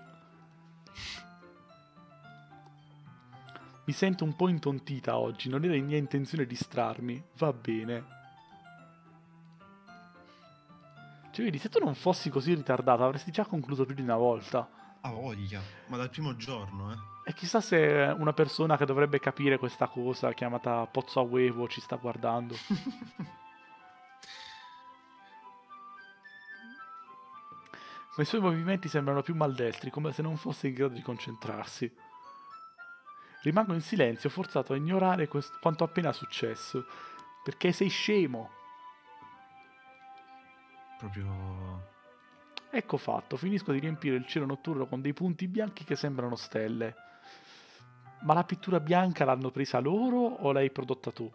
Speaker 1: Mi sento un po' intontita oggi, non era in mia intenzione distrarmi. Va bene. Cioè, vedi, se tu non fossi così ritardata avresti già concluso più di una volta.
Speaker 2: Ha voglia, ma dal primo giorno,
Speaker 1: E chissà se una persona che dovrebbe capire questa cosa, chiamata Pozzo a Uevo, ci sta guardando. Ma i suoi movimenti sembrano più maldestri, come se non fosse in grado di concentrarsi. Rimango in silenzio, forzato a ignorare quanto appena successo. Perché sei scemo.
Speaker 2: Proprio...
Speaker 1: Ecco fatto, finisco di riempire il cielo notturno con dei punti bianchi che sembrano stelle. Ma la pittura bianca l'hanno presa loro o l'hai prodotta tu?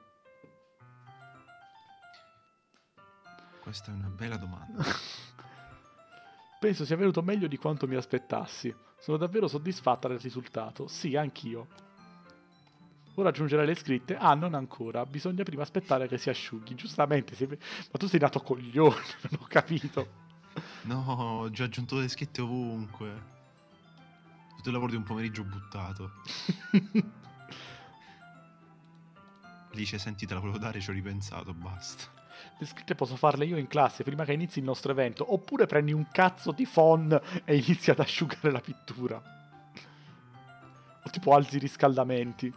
Speaker 2: Questa è una bella domanda.
Speaker 1: Penso sia venuto meglio di quanto mi aspettassi. Sono davvero soddisfatta del risultato. Sì, anch'io. Ora aggiungerai le scritte. Ah, non ancora. Bisogna prima aspettare che si asciughi. Giustamente, ma tu sei nato coglione, non ho capito.
Speaker 2: No, ho già aggiunto le scritte ovunque. Tutto il lavoro di un pomeriggio buttato. Lice, senti, te la volevo dare, ci ho ripensato, basta.
Speaker 1: Le scritte posso farle io in classe prima che inizi il nostro evento. Oppure prendi un cazzo di phon e inizi ad asciugare la pittura. O tipo alzi i riscaldamenti.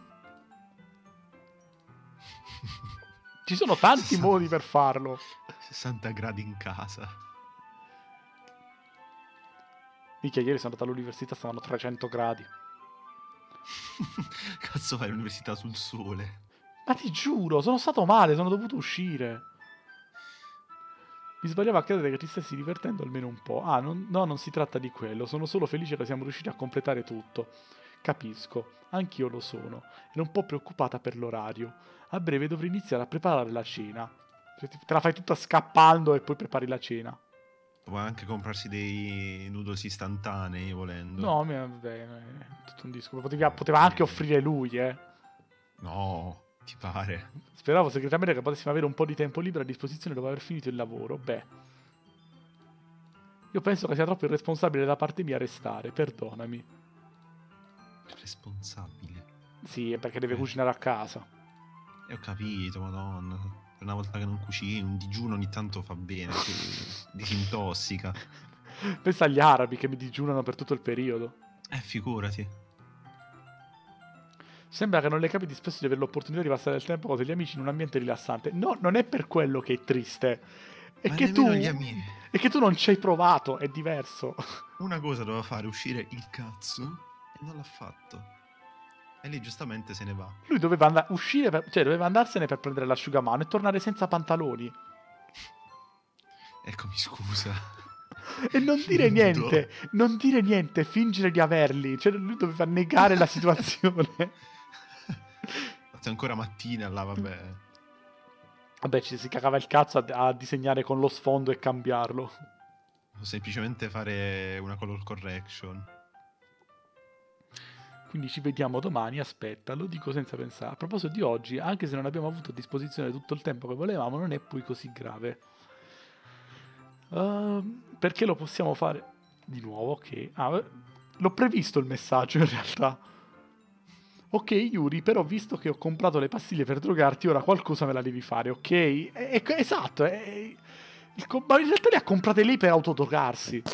Speaker 1: Ci sono tanti modi per farlo.
Speaker 2: 60 gradi in casa.
Speaker 1: Minchia, ieri sono andato all'università, stavano 300 gradi.
Speaker 2: Cazzo fai l'università sul sole?
Speaker 1: Ma ti giuro, sono stato male, sono dovuto uscire. Mi sbagliavo a credere che ti stessi divertendo almeno un po'. Ah, no, non si tratta di quello, sono solo felice che siamo riusciti a completare tutto. Capisco, anch'io lo sono. Ero un po' preoccupata per l'orario. A breve dovrei iniziare a preparare la cena. Cioè, te la fai tutta scappando e poi prepari la cena.
Speaker 2: Puoi anche comprarsi dei noodles istantanei, volendo.
Speaker 1: No, vabbè, è tutto un disco. Poteva anche offrire lui,
Speaker 2: No, ti pare?
Speaker 1: Speravo segretamente che potessimo avere un po' di tempo libero a disposizione dopo aver finito il lavoro. Beh, io penso che sia troppo irresponsabile da parte mia restare, perdonami.
Speaker 2: Responsabile?
Speaker 1: Sì, è perché deve cucinare a casa.
Speaker 2: Ho capito, madonna. Per una volta che non cucini, un digiuno ogni tanto fa bene, disintossica.
Speaker 1: Pensa agli arabi che mi digiunano per tutto il periodo.
Speaker 2: Figurati.
Speaker 1: Sembra che non le capiti spesso di avere l'opportunità di passare del tempo con gli amici in un ambiente rilassante. No, non è per quello che è triste. È
Speaker 2: Ma
Speaker 1: che
Speaker 2: nemmeno gli amici.
Speaker 1: È che tu non ci hai provato, è diverso.
Speaker 2: Una cosa doveva fare, uscire il cazzo, e non l'ha fatto. E lei giustamente se ne va.
Speaker 1: Lui doveva uscire, cioè doveva andarsene per prendere l'asciugamano e tornare senza pantaloni.
Speaker 2: Eccomi, scusa.
Speaker 1: E non dire niente, non dire niente, fingere di averli. Cioè lui doveva negare la situazione.
Speaker 2: È ancora mattina là, vabbè.
Speaker 1: Vabbè, ci si cagava il cazzo a disegnare con lo sfondo e cambiarlo.
Speaker 2: O semplicemente fare una color correction.
Speaker 1: Quindi ci vediamo domani, aspetta, lo dico senza pensare. A proposito di oggi, anche se non abbiamo avuto a disposizione tutto il tempo che volevamo, non è poi così grave. Perché lo possiamo fare di nuovo? Ok. L'ho previsto il messaggio in realtà. Ok, Yuri, però visto che ho comprato le pastiglie per drogarti, ora qualcosa me la devi fare, ok? Esatto, ma in realtà le ha comprate lei per autodrogarsi.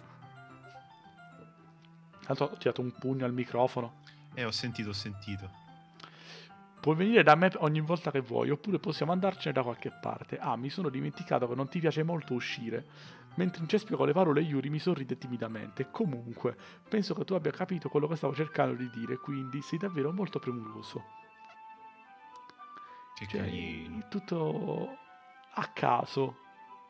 Speaker 1: Tanto ho tirato un pugno al microfono.
Speaker 2: Ho sentito.
Speaker 1: Puoi venire da me ogni volta che vuoi, oppure possiamo andarcene da qualche parte. Ah, mi sono dimenticato che non ti piace molto uscire. Mentre incespio con le parole, Yuri mi sorride timidamente. Comunque, penso che tu abbia capito quello che stavo cercando di dire, quindi sei davvero molto premuroso.
Speaker 2: Che carino.
Speaker 1: Tutto a caso.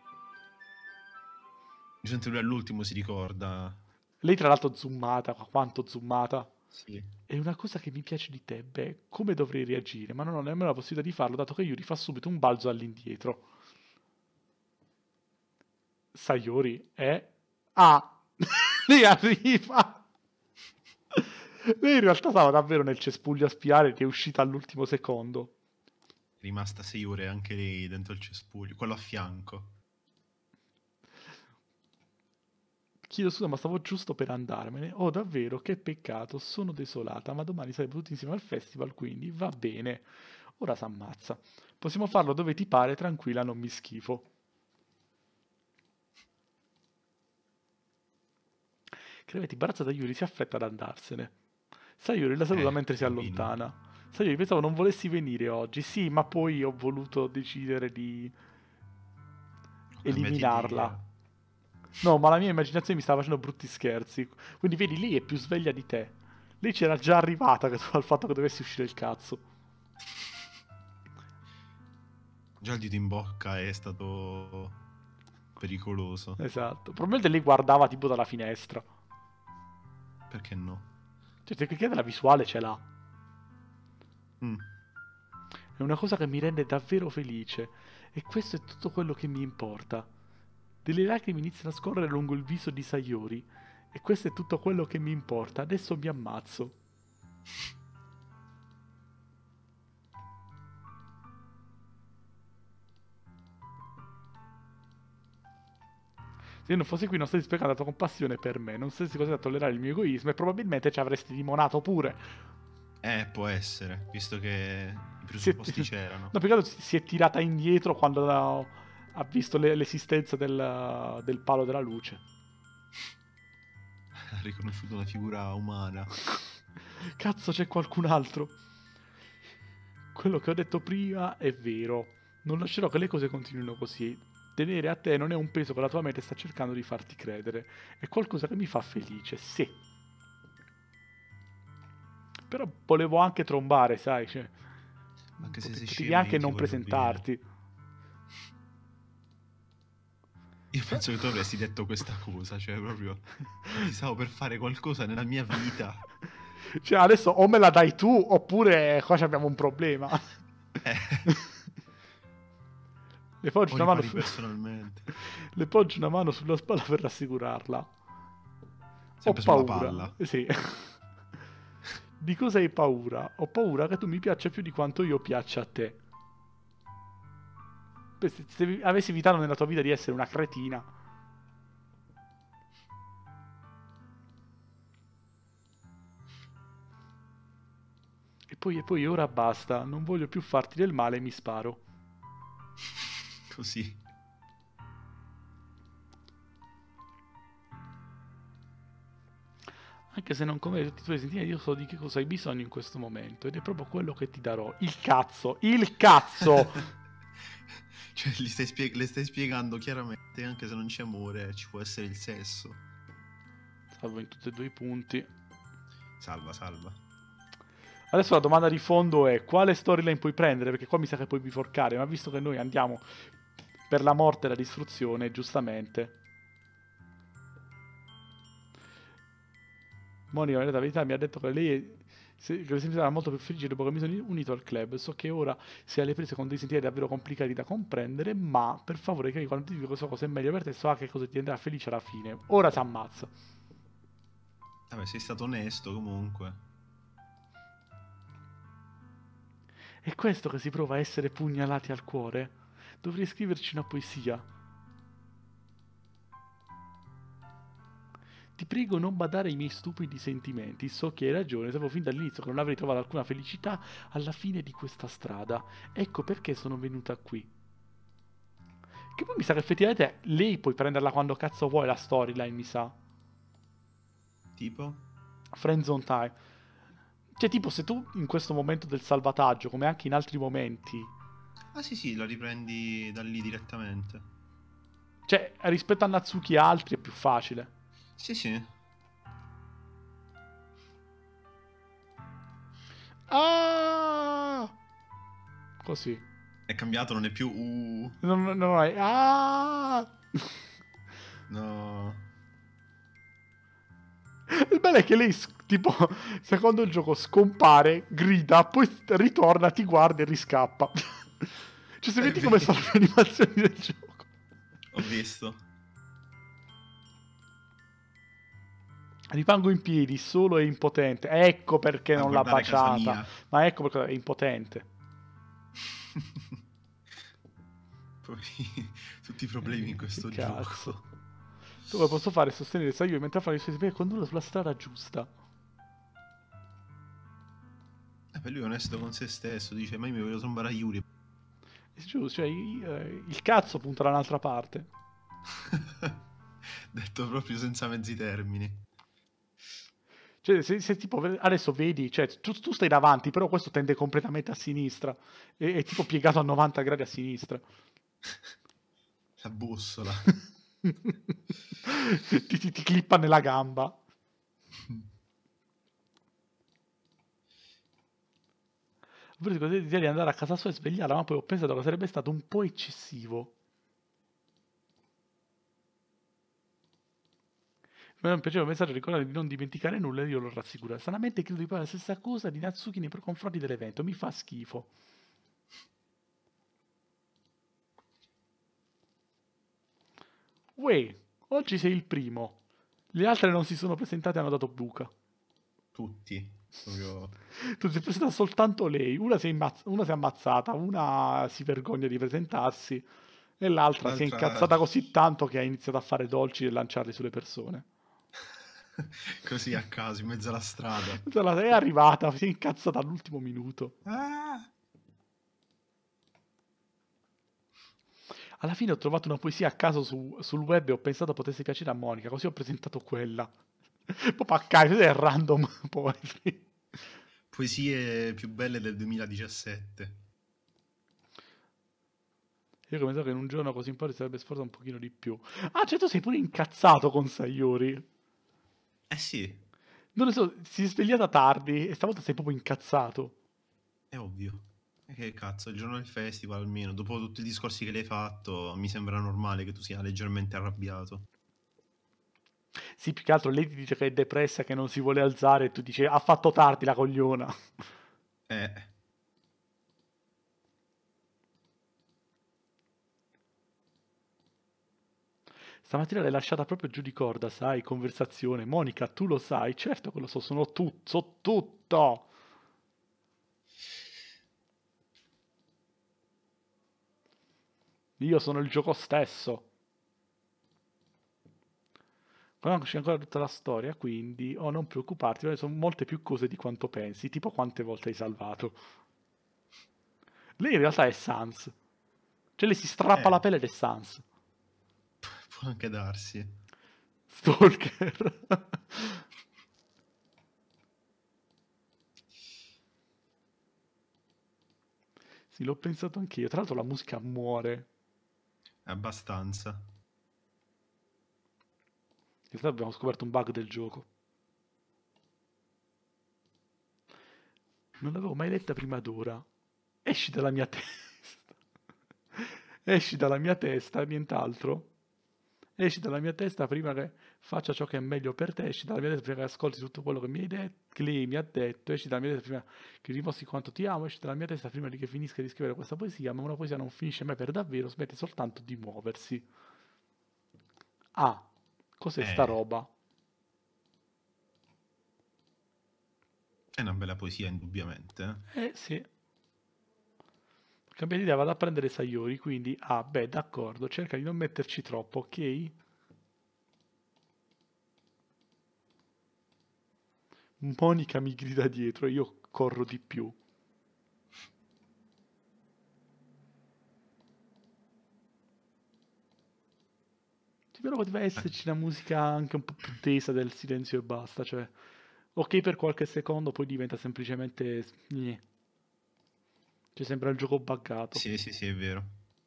Speaker 2: Gente, lui all'ultimo si ricorda.
Speaker 1: Lei tra l'altro zoomata, quanto zoomata.
Speaker 2: Sì.
Speaker 1: È una cosa che mi piace di te, beh, come dovrei reagire? Ma non ho nemmeno la possibilità di farlo, dato che Yuri fa subito un balzo all'indietro. Sayori è... Ah! Lei arriva! Lei in realtà stava davvero nel cespuglio a spiare ed è uscita all'ultimo secondo.
Speaker 2: rimasta 6 ore anche lei dentro il cespuglio, quello a fianco.
Speaker 1: Chiedo scusa, ma stavo giusto per andarmene. Oh, davvero, che peccato, sono desolata, ma domani saremo tutti insieme al festival, quindi va bene. Ora s'ammazza. Possiamo farlo dove ti pare, tranquilla, non mi schifo. Creveti imbarazza da Yuri, si affretta ad andarsene. Sayuri la saluta mentre si
Speaker 2: Poverino.
Speaker 1: allontana. Sayuri, pensavo non volessi venire oggi. Sì, ma poi ho voluto decidere di
Speaker 2: Ho cambiato
Speaker 1: eliminarla.
Speaker 2: idea.
Speaker 1: No, ma la mia immaginazione mi stava facendo brutti scherzi. Quindi vedi, lei è più sveglia di te. Lei c'era già arrivata al fatto che dovessi uscire il cazzo.
Speaker 2: Già il dito in bocca è stato pericoloso.
Speaker 1: Esatto. Probabilmente lei guardava tipo dalla finestra.
Speaker 2: Perché no?
Speaker 1: Cioè, tecnicamente la visuale ce l'ha.
Speaker 2: Mm.
Speaker 1: È una cosa che mi rende davvero felice. E questo è tutto quello che mi importa. Delle lacrime iniziano a scorrere lungo il viso di Sayori. E questo è tutto quello che mi importa. Adesso mi ammazzo. Se io non fossi qui non saresti spiegando la tua compassione per me. Non saresti così a tollerare il mio egoismo e probabilmente ci avresti limonato pure.
Speaker 2: Può essere, visto che i
Speaker 1: Si è-
Speaker 2: presupposti c'erano.
Speaker 1: No, perché si è tirata indietro quando ha visto l'esistenza del palo della luce.
Speaker 2: Ha riconosciuto una figura umana.
Speaker 1: Cazzo, c'è qualcun altro. Quello che ho detto prima è vero. Non lascerò che le cose continuino così. Tenere a te non è un peso che la tua mente sta cercando di farti credere. È qualcosa che mi fa felice, sì. Però volevo anche trombare, sai, cioè,
Speaker 2: Anche se sei
Speaker 1: potevi
Speaker 2: scema,
Speaker 1: anche
Speaker 2: io ti
Speaker 1: non
Speaker 2: voglio bene.
Speaker 1: presentarti.
Speaker 2: Io penso che tu avresti detto questa cosa, cioè proprio ti stavo per fare qualcosa nella mia vita.
Speaker 1: Cioè, adesso o me la dai tu, oppure qua abbiamo un problema.
Speaker 2: Eh,
Speaker 1: Le poggio
Speaker 2: o
Speaker 1: una mano
Speaker 2: ripari personalmente.
Speaker 1: Le poggio una mano sulla spalla per rassicurarla. Ho
Speaker 2: Sempre sulla
Speaker 1: paura.
Speaker 2: palla.
Speaker 1: Sì. Di cosa hai paura? Ho paura che tu mi piaccia più di quanto io piaccia a te. Beh, se avessi evitato nella tua vita di essere una cretina. E poi ora basta. Non voglio più farti del male e mi sparo.
Speaker 2: Così.
Speaker 1: Anche se non come tutti i tuoi sentimenti, io so di che cosa hai bisogno in questo momento. Ed è proprio quello che ti darò. Il cazzo! Il cazzo!
Speaker 2: Cioè, le stai spiegando chiaramente, anche se non c'è amore, ci può essere il sesso.
Speaker 1: Salvo in tutti e due i punti.
Speaker 2: Salva, salva.
Speaker 1: Adesso la domanda di fondo è quale storyline puoi prendere? Perché qua mi sa che puoi biforcare, ma visto che noi andiamo per la morte e la distruzione, giustamente. Monica, la verità, mi ha detto che lei che si sarà molto più felice dopo che mi sono unito al club. So che ora si è alle prese con dei sentieri davvero complicati da comprendere, ma per favore, che quando ti dico questa cosa è meglio per te, so che cosa ti renderà felice alla fine. Ora si ammazza.
Speaker 2: Vabbè, sei stato onesto comunque.
Speaker 1: È questo che si prova a essere pugnalati al cuore? Dovrei scriverci una poesia. Ti prego non badare ai miei stupidi sentimenti, so che hai ragione, sapevo fin dall'inizio che non avrei trovato alcuna felicità alla fine di questa strada. Ecco perché sono venuta qui. Che poi mi sa che effettivamente lei puoi prenderla quando cazzo vuoi la storyline, mi sa.
Speaker 2: Tipo?
Speaker 1: Friendzone time. Cioè tipo se tu in questo momento del salvataggio, come anche in altri momenti,
Speaker 2: Ah sì sì, la riprendi da lì direttamente.
Speaker 1: cioè rispetto a Natsuki e altri è più facile.
Speaker 2: Sì sì.
Speaker 1: Ah! Così.
Speaker 2: È cambiato, non è più
Speaker 1: Non è... Ah!
Speaker 2: No.
Speaker 1: Il bello è che lei, tipo, secondo il gioco scompare, grida, poi ritorna, ti guarda e riscappa. Cioè, se
Speaker 2: È
Speaker 1: vedi come
Speaker 2: vero.
Speaker 1: sono le animazioni del gioco.
Speaker 2: Ho visto.
Speaker 1: Rimango in piedi, solo e impotente. Ecco perché
Speaker 2: A
Speaker 1: non l'ha
Speaker 2: guardare casa
Speaker 1: baciata.
Speaker 2: mia.
Speaker 1: Ma ecco perché è impotente.
Speaker 2: Poi tutti i problemi in questo
Speaker 1: Che
Speaker 2: gioco.
Speaker 1: cazzo. Dove posso fare sostenere Sayuri mentre fa i suoi saperi condurlo sulla strada giusta.
Speaker 2: Per lui è onesto con se stesso, dice ma io mi voglio trombare a Yuri.
Speaker 1: È giusto, cioè il cazzo punta da un'altra parte.
Speaker 2: Detto proprio senza mezzi termini.
Speaker 1: Cioè, se tipo adesso vedi, cioè, tu stai davanti, però questo tende completamente a sinistra. È tipo piegato a 90 gradi a sinistra.
Speaker 2: La bussola.
Speaker 1: Ti clippa nella gamba. Ho preso l'idea di andare a casa sua e svegliarla, ma poi ho pensato che sarebbe stato un po' eccessivo. Ma non piaceva il messaggio ricordare di non dimenticare nulla e io l'ho rassicurato. Stranamente credo di fare la stessa cosa di Natsuki nei confronti dell'evento. Mi fa schifo. Uè, oggi sei il primo. Le altre non si sono presentate e hanno dato buca.
Speaker 2: Tutti. Proprio...
Speaker 1: Tu si è presentata soltanto lei. Una si è ammazzata, una si vergogna di presentarsi e l'altra si è
Speaker 2: L'altra...
Speaker 1: incazzata così tanto che ha iniziato a fare dolci e lanciarli sulle persone.
Speaker 2: Così a caso, in mezzo alla strada.
Speaker 1: È arrivata, si è incazzata all'ultimo minuto.
Speaker 2: Ah!
Speaker 1: Alla fine ho trovato una poesia a caso sul web e ho pensato potesse piacere a Monica, così ho presentato quella. Proprio a caso, è random poetry.
Speaker 2: Poesie più belle del 2017.
Speaker 1: Io come so che in un giorno così importante sarebbe sforzato un pochino di più. Ah, cioè tu sei pure incazzato con Sayori.
Speaker 2: Eh sì,
Speaker 1: Non lo so, si è svegliata tardi e stavolta sei proprio incazzato.
Speaker 2: è ovvio. E che cazzo, il giorno del festival almeno, dopo tutti i discorsi che le hai fatto, mi sembra normale che tu sia leggermente arrabbiato.
Speaker 1: Sì, più che altro lei ti dice che è depressa, che non si vuole alzare e tu dici ha fatto tardi la cogliona.
Speaker 2: Eh,
Speaker 1: Stamattina l'hai lasciata proprio giù di corda, sai, conversazione. Monica, tu lo sai? Certo che lo so, so tutto. Io sono il gioco stesso. Conosci ancora tutta la storia, quindi non preoccuparti, perché sono molte più cose di quanto pensi, tipo quante volte hai salvato. Lei in realtà è Sans. Cioè lei si strappa la
Speaker 2: eh,
Speaker 1: pelle ed è Sans.
Speaker 2: può anche darsi.
Speaker 1: Stalker. Sì, l'ho pensato anch'io. Tra l'altro la musica muore.
Speaker 2: Abbastanza.
Speaker 1: In realtà abbiamo scoperto un bug del gioco. Non l'avevo mai letta prima d'ora. Esci dalla mia testa. Esci dalla mia testa, nient'altro. Esci dalla mia testa prima che faccia ciò che è meglio per te. Esci dalla mia testa prima che ascolti tutto quello che mi hai detto, che lei mi ha detto. Esci dalla mia testa prima che dimostri quanto ti amo. Esci dalla mia testa prima di che finisca di scrivere questa poesia. Ma una poesia non finisce mai per davvero, smette soltanto di muoversi. Ah, cos'è sta
Speaker 2: Eh,
Speaker 1: roba?
Speaker 2: è una bella poesia, indubbiamente.
Speaker 1: Sì. Cambia idea, vado a prendere Sayori, quindi, beh, d'accordo, cerca di non metterci troppo, ok? Monica mi grida dietro e io corro di più. Sì, però poteva esserci una musica anche un po' più tesa del silenzio e basta, cioè, ok per qualche secondo, poi diventa semplicemente... Gnè. Cioè, sembra il gioco buggato.
Speaker 2: Sì, sì, sì, è vero.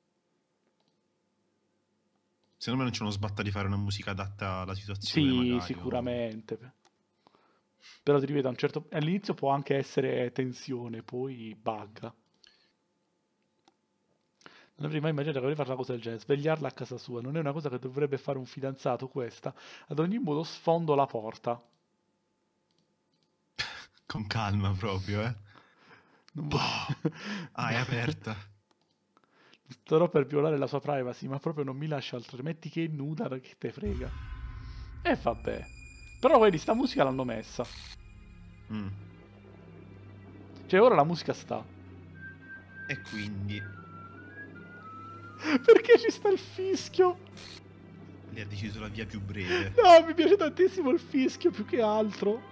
Speaker 2: Secondo me non c'è uno sbatta di fare una musica adatta alla situazione,
Speaker 1: Sì,
Speaker 2: magari.
Speaker 1: sicuramente. Però ti ripeto, all'inizio può anche essere tensione, poi bugga. Non avrei mai immaginato che avrei fatto una cosa del genere, svegliarla a casa sua. Non è una cosa che dovrebbe fare un fidanzato questa. Ad ogni modo sfondo la porta.
Speaker 2: Con calma proprio, eh.
Speaker 1: Non vo-
Speaker 2: Boh. Ah, è aperta.
Speaker 1: Starò per violare la sua privacy, ma proprio non mi lascia altro. Metti che è nuda, che te frega. E vabbè. Però vedi, sta musica l'hanno messa.
Speaker 2: Mm.
Speaker 1: Cioè, ora la musica sta.
Speaker 2: E quindi
Speaker 1: Perché ci sta il fischio?
Speaker 2: lei ha deciso la via più breve.
Speaker 1: No, mi piace tantissimo il fischio più che altro.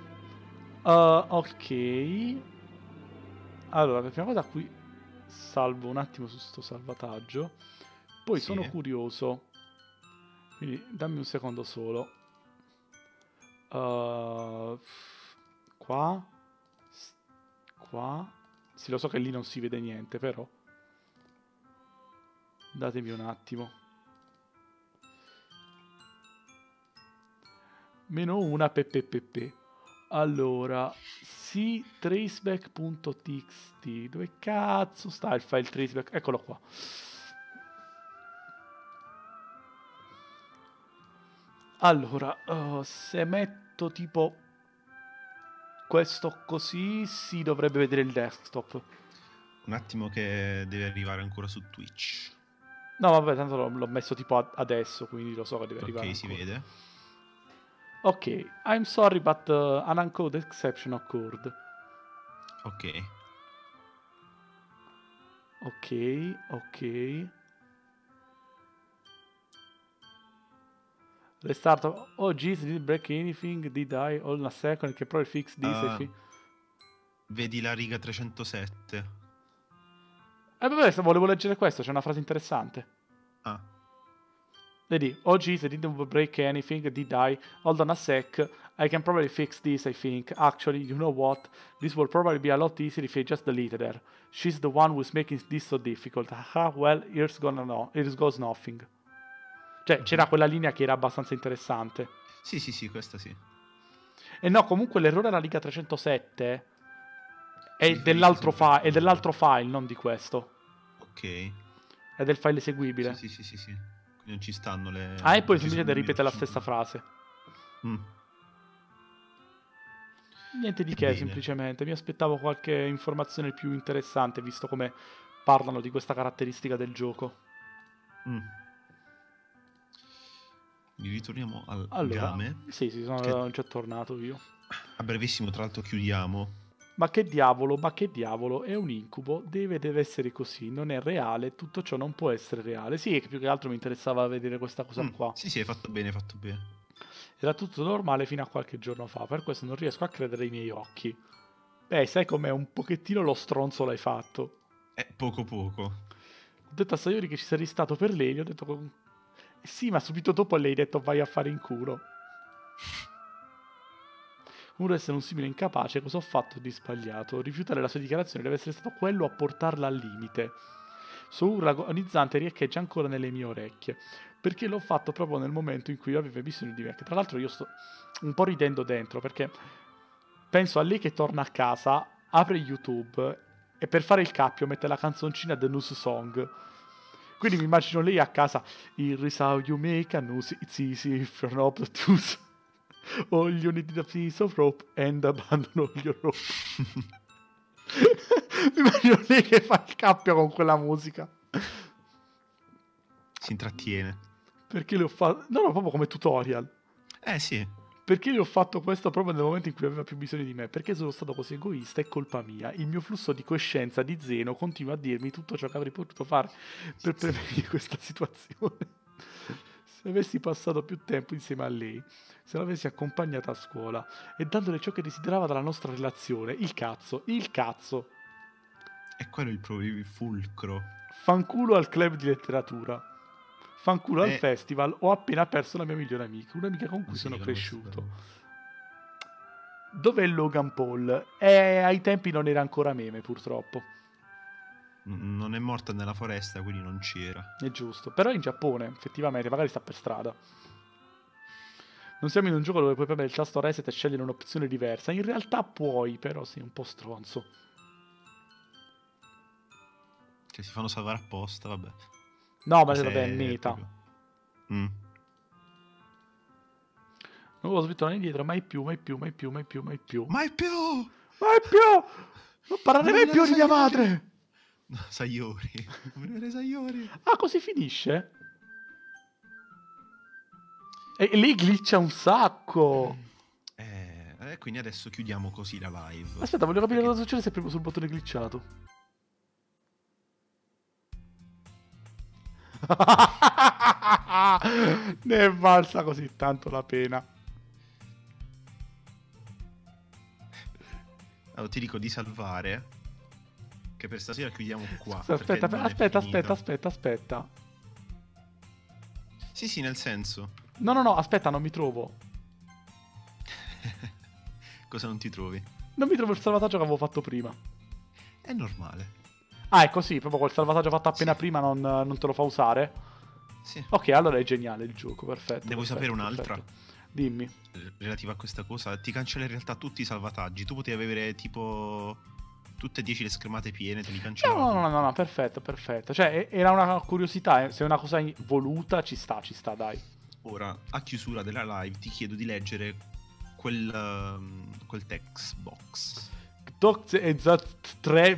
Speaker 1: Ok. Allora, la prima cosa qui salvo un attimo su sto salvataggio. Poi
Speaker 2: Sì.
Speaker 1: sono curioso. Quindi dammi un secondo solo. Qua. Qua. Sì, lo so che lì non si vede niente, però. Datemi un attimo. -1 PPPP. Allora, sì, traceback.txt. Dove cazzo sta il file traceback? Eccolo qua. Allora, se metto tipo questo così, si dovrebbe vedere il desktop.
Speaker 2: Un attimo che deve arrivare ancora su Twitch.
Speaker 1: No, vabbè, tanto l'ho messo tipo adesso, quindi lo so che deve arrivare
Speaker 2: Ok, si
Speaker 1: ancora.
Speaker 2: vede.
Speaker 1: Ok, I'm sorry, but an uncoded exception occurred.
Speaker 2: Ok.
Speaker 1: Ok. Restart. Oh, jeez, did it break anything? Did I? Hold on a second, can probably fix this.
Speaker 2: Vedi la riga 307.
Speaker 1: Vabbè, volevo leggere questo, c'è una frase interessante.
Speaker 2: Ah.
Speaker 1: Vedi, oh jeez, I didn't break anything, did I? Hold on a sec, I can probably fix this, I think. Actually, you know what? This will probably be a lot easier if I just deleted her. She's the one who's making this so difficult. Ah, well, here's goes nothing. Cioè, c'era quella linea che era abbastanza interessante.
Speaker 2: Sì, questa sì.
Speaker 1: E no, comunque l'errore alla riga 307 è dell'altro file, non di questo.
Speaker 2: Ok.
Speaker 1: È del file eseguibile.
Speaker 2: Sì. Quindi non ci stanno le...
Speaker 1: Ah, e poi semplicemente ripete la stessa frase. Niente di che, semplicemente. Mi aspettavo qualche informazione più interessante, visto come parlano di questa caratteristica del gioco.
Speaker 2: Ritorniamo al game.
Speaker 1: Sì, sono già tornato io.
Speaker 2: A brevissimo, tra l'altro, chiudiamo.
Speaker 1: Ma che diavolo, è un incubo, deve essere così, non è reale, tutto ciò non può essere reale. Sì, più che altro mi interessava vedere questa cosa qua.
Speaker 2: Sì, hai fatto bene.
Speaker 1: Era tutto normale fino a qualche giorno fa, per questo non riesco a credere ai miei occhi. Beh, sai com'è, un pochettino lo stronzo l'hai fatto.
Speaker 2: Poco.
Speaker 1: Ho detto a Sayori che ci sarei stato per lei, gli ho detto... Sì, ma subito dopo lei ha detto vai a fare in culo. Un essere un simile incapace, cosa ho fatto di sbagliato? Rifiutare la sua dichiarazione deve essere stato quello a portarla al limite. Suo urlo agonizzante riecheggia ancora nelle mie orecchie, perché l'ho fatto proprio nel momento in cui aveva bisogno di me. Che tra l'altro io sto un po' ridendo dentro, perché penso a lei che torna a casa, apre YouTube e per fare il cappio mette la canzoncina The News Song. Quindi mi immagino lei a casa, Here is how you make a news, it's easy if you're not obtuse. All you need is a piece of rope and abandon all your rope. Mi immagino lei che fa il cappio con quella musica.
Speaker 2: Si intrattiene.
Speaker 1: Perché le ho fatto... No, proprio come tutorial.
Speaker 2: Sì.
Speaker 1: Perché le ho fatto questo proprio nel momento in cui aveva più bisogno di me? Perché sono stato così egoista, è colpa mia. Il mio flusso di coscienza di Zeno continua a dirmi tutto ciò che avrei potuto fare per prevenire questa situazione. Se avessi passato più tempo insieme a lei, se l'avessi accompagnata a scuola e dandole ciò che desiderava dalla nostra relazione, il cazzo.
Speaker 2: È quello il fulcro.
Speaker 1: Fanculo al club di letteratura. Fanculo al festival, ho appena perso la mia migliore amica, un'amica con cui sono cresciuto. Dov'è Logan Paul? Ai tempi non era ancora meme, purtroppo.
Speaker 2: Non è morta nella foresta, quindi non c'era.
Speaker 1: È giusto, però è in Giappone, effettivamente, magari sta per strada. Non siamo in un gioco dove puoi premere il tasto reset e scegliere un'opzione diversa. In realtà puoi, però sei un po' stronzo.
Speaker 2: Che si fanno salvare apposta, vabbè.
Speaker 1: No, ma vabbè, è meta. Non posso tornare indietro, mai più.
Speaker 2: Non
Speaker 1: parlare mai più di mia madre!
Speaker 2: No, Sayori. Sayori.
Speaker 1: Ah, così finisce? E lì glitcha un sacco.
Speaker 2: Quindi adesso chiudiamo così la live.
Speaker 1: Aspetta, voglio capire cosa succede se premo sul bottone glitchato. Ne è valsa così tanto la pena.
Speaker 2: Allora, ti dico di salvare, che per stasera chiudiamo qua.
Speaker 1: Scusa,
Speaker 2: perché non è finita.
Speaker 1: aspetta.
Speaker 2: Sì, nel senso.
Speaker 1: No, aspetta, non mi trovo.
Speaker 2: Cosa non ti trovi?
Speaker 1: Non mi trovo il salvataggio che avevo fatto prima.
Speaker 2: È normale.
Speaker 1: Ah, è così, proprio quel salvataggio fatto appena
Speaker 2: Sì.
Speaker 1: prima non te lo fa usare?
Speaker 2: Sì.
Speaker 1: Ok, allora è geniale il gioco, perfetto.
Speaker 2: Ne vuoi sapere un'altra?
Speaker 1: Dimmi.
Speaker 2: Relativa a questa cosa, ti cancella in realtà tutti i salvataggi. Tu potevi avere tipo tutte e 10 le schermate piene, te li cancellava.
Speaker 1: No, perfetto. Cioè, era una curiosità, se è una cosa voluta ci sta, dai.
Speaker 2: Ora, a chiusura della live, ti chiedo di leggere quel text box.
Speaker 1: Dox e Zat 3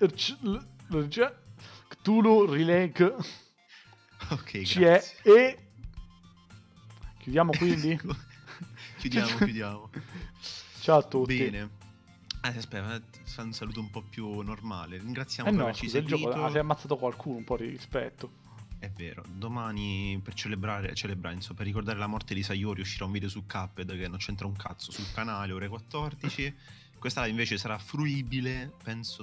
Speaker 1: Cthulhu Releg
Speaker 2: Ok,
Speaker 1: c'è
Speaker 2: grazie.
Speaker 1: e chiudiamo quindi?
Speaker 2: Chiudiamo.
Speaker 1: Ciao a tutti.
Speaker 2: Bene. Aspetta, fa un saluto un po' più normale. Ringraziamo
Speaker 1: Eh
Speaker 2: per
Speaker 1: no,
Speaker 2: averci
Speaker 1: scusa, il gioco
Speaker 2: seguito.
Speaker 1: si è ammazzato qualcuno, un po' di rispetto.
Speaker 2: È vero, domani per celebrare, insomma, per ricordare la morte di Sayori uscirà un video su Cuphead che non c'entra un cazzo, sul canale ore 14. Questa live invece sarà fruibile, penso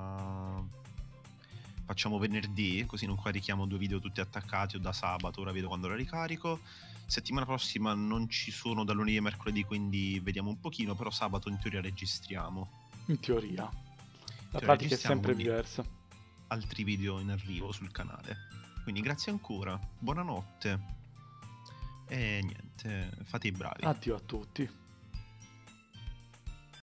Speaker 2: facciamo venerdì, così non carichiamo 2 video tutti attaccati, o da sabato, ora vedo quando la ricarico. Settimana prossima non ci sono da lunedì e mercoledì, quindi vediamo un pochino, però sabato in teoria registriamo.
Speaker 1: In teoria. La
Speaker 2: Cioè,
Speaker 1: pratica è
Speaker 2: registriamo,
Speaker 1: sempre
Speaker 2: quindi
Speaker 1: diversa.
Speaker 2: altri video in arrivo sul canale. Quindi grazie ancora, buonanotte e niente, fate i bravi.
Speaker 1: Addio a tutti.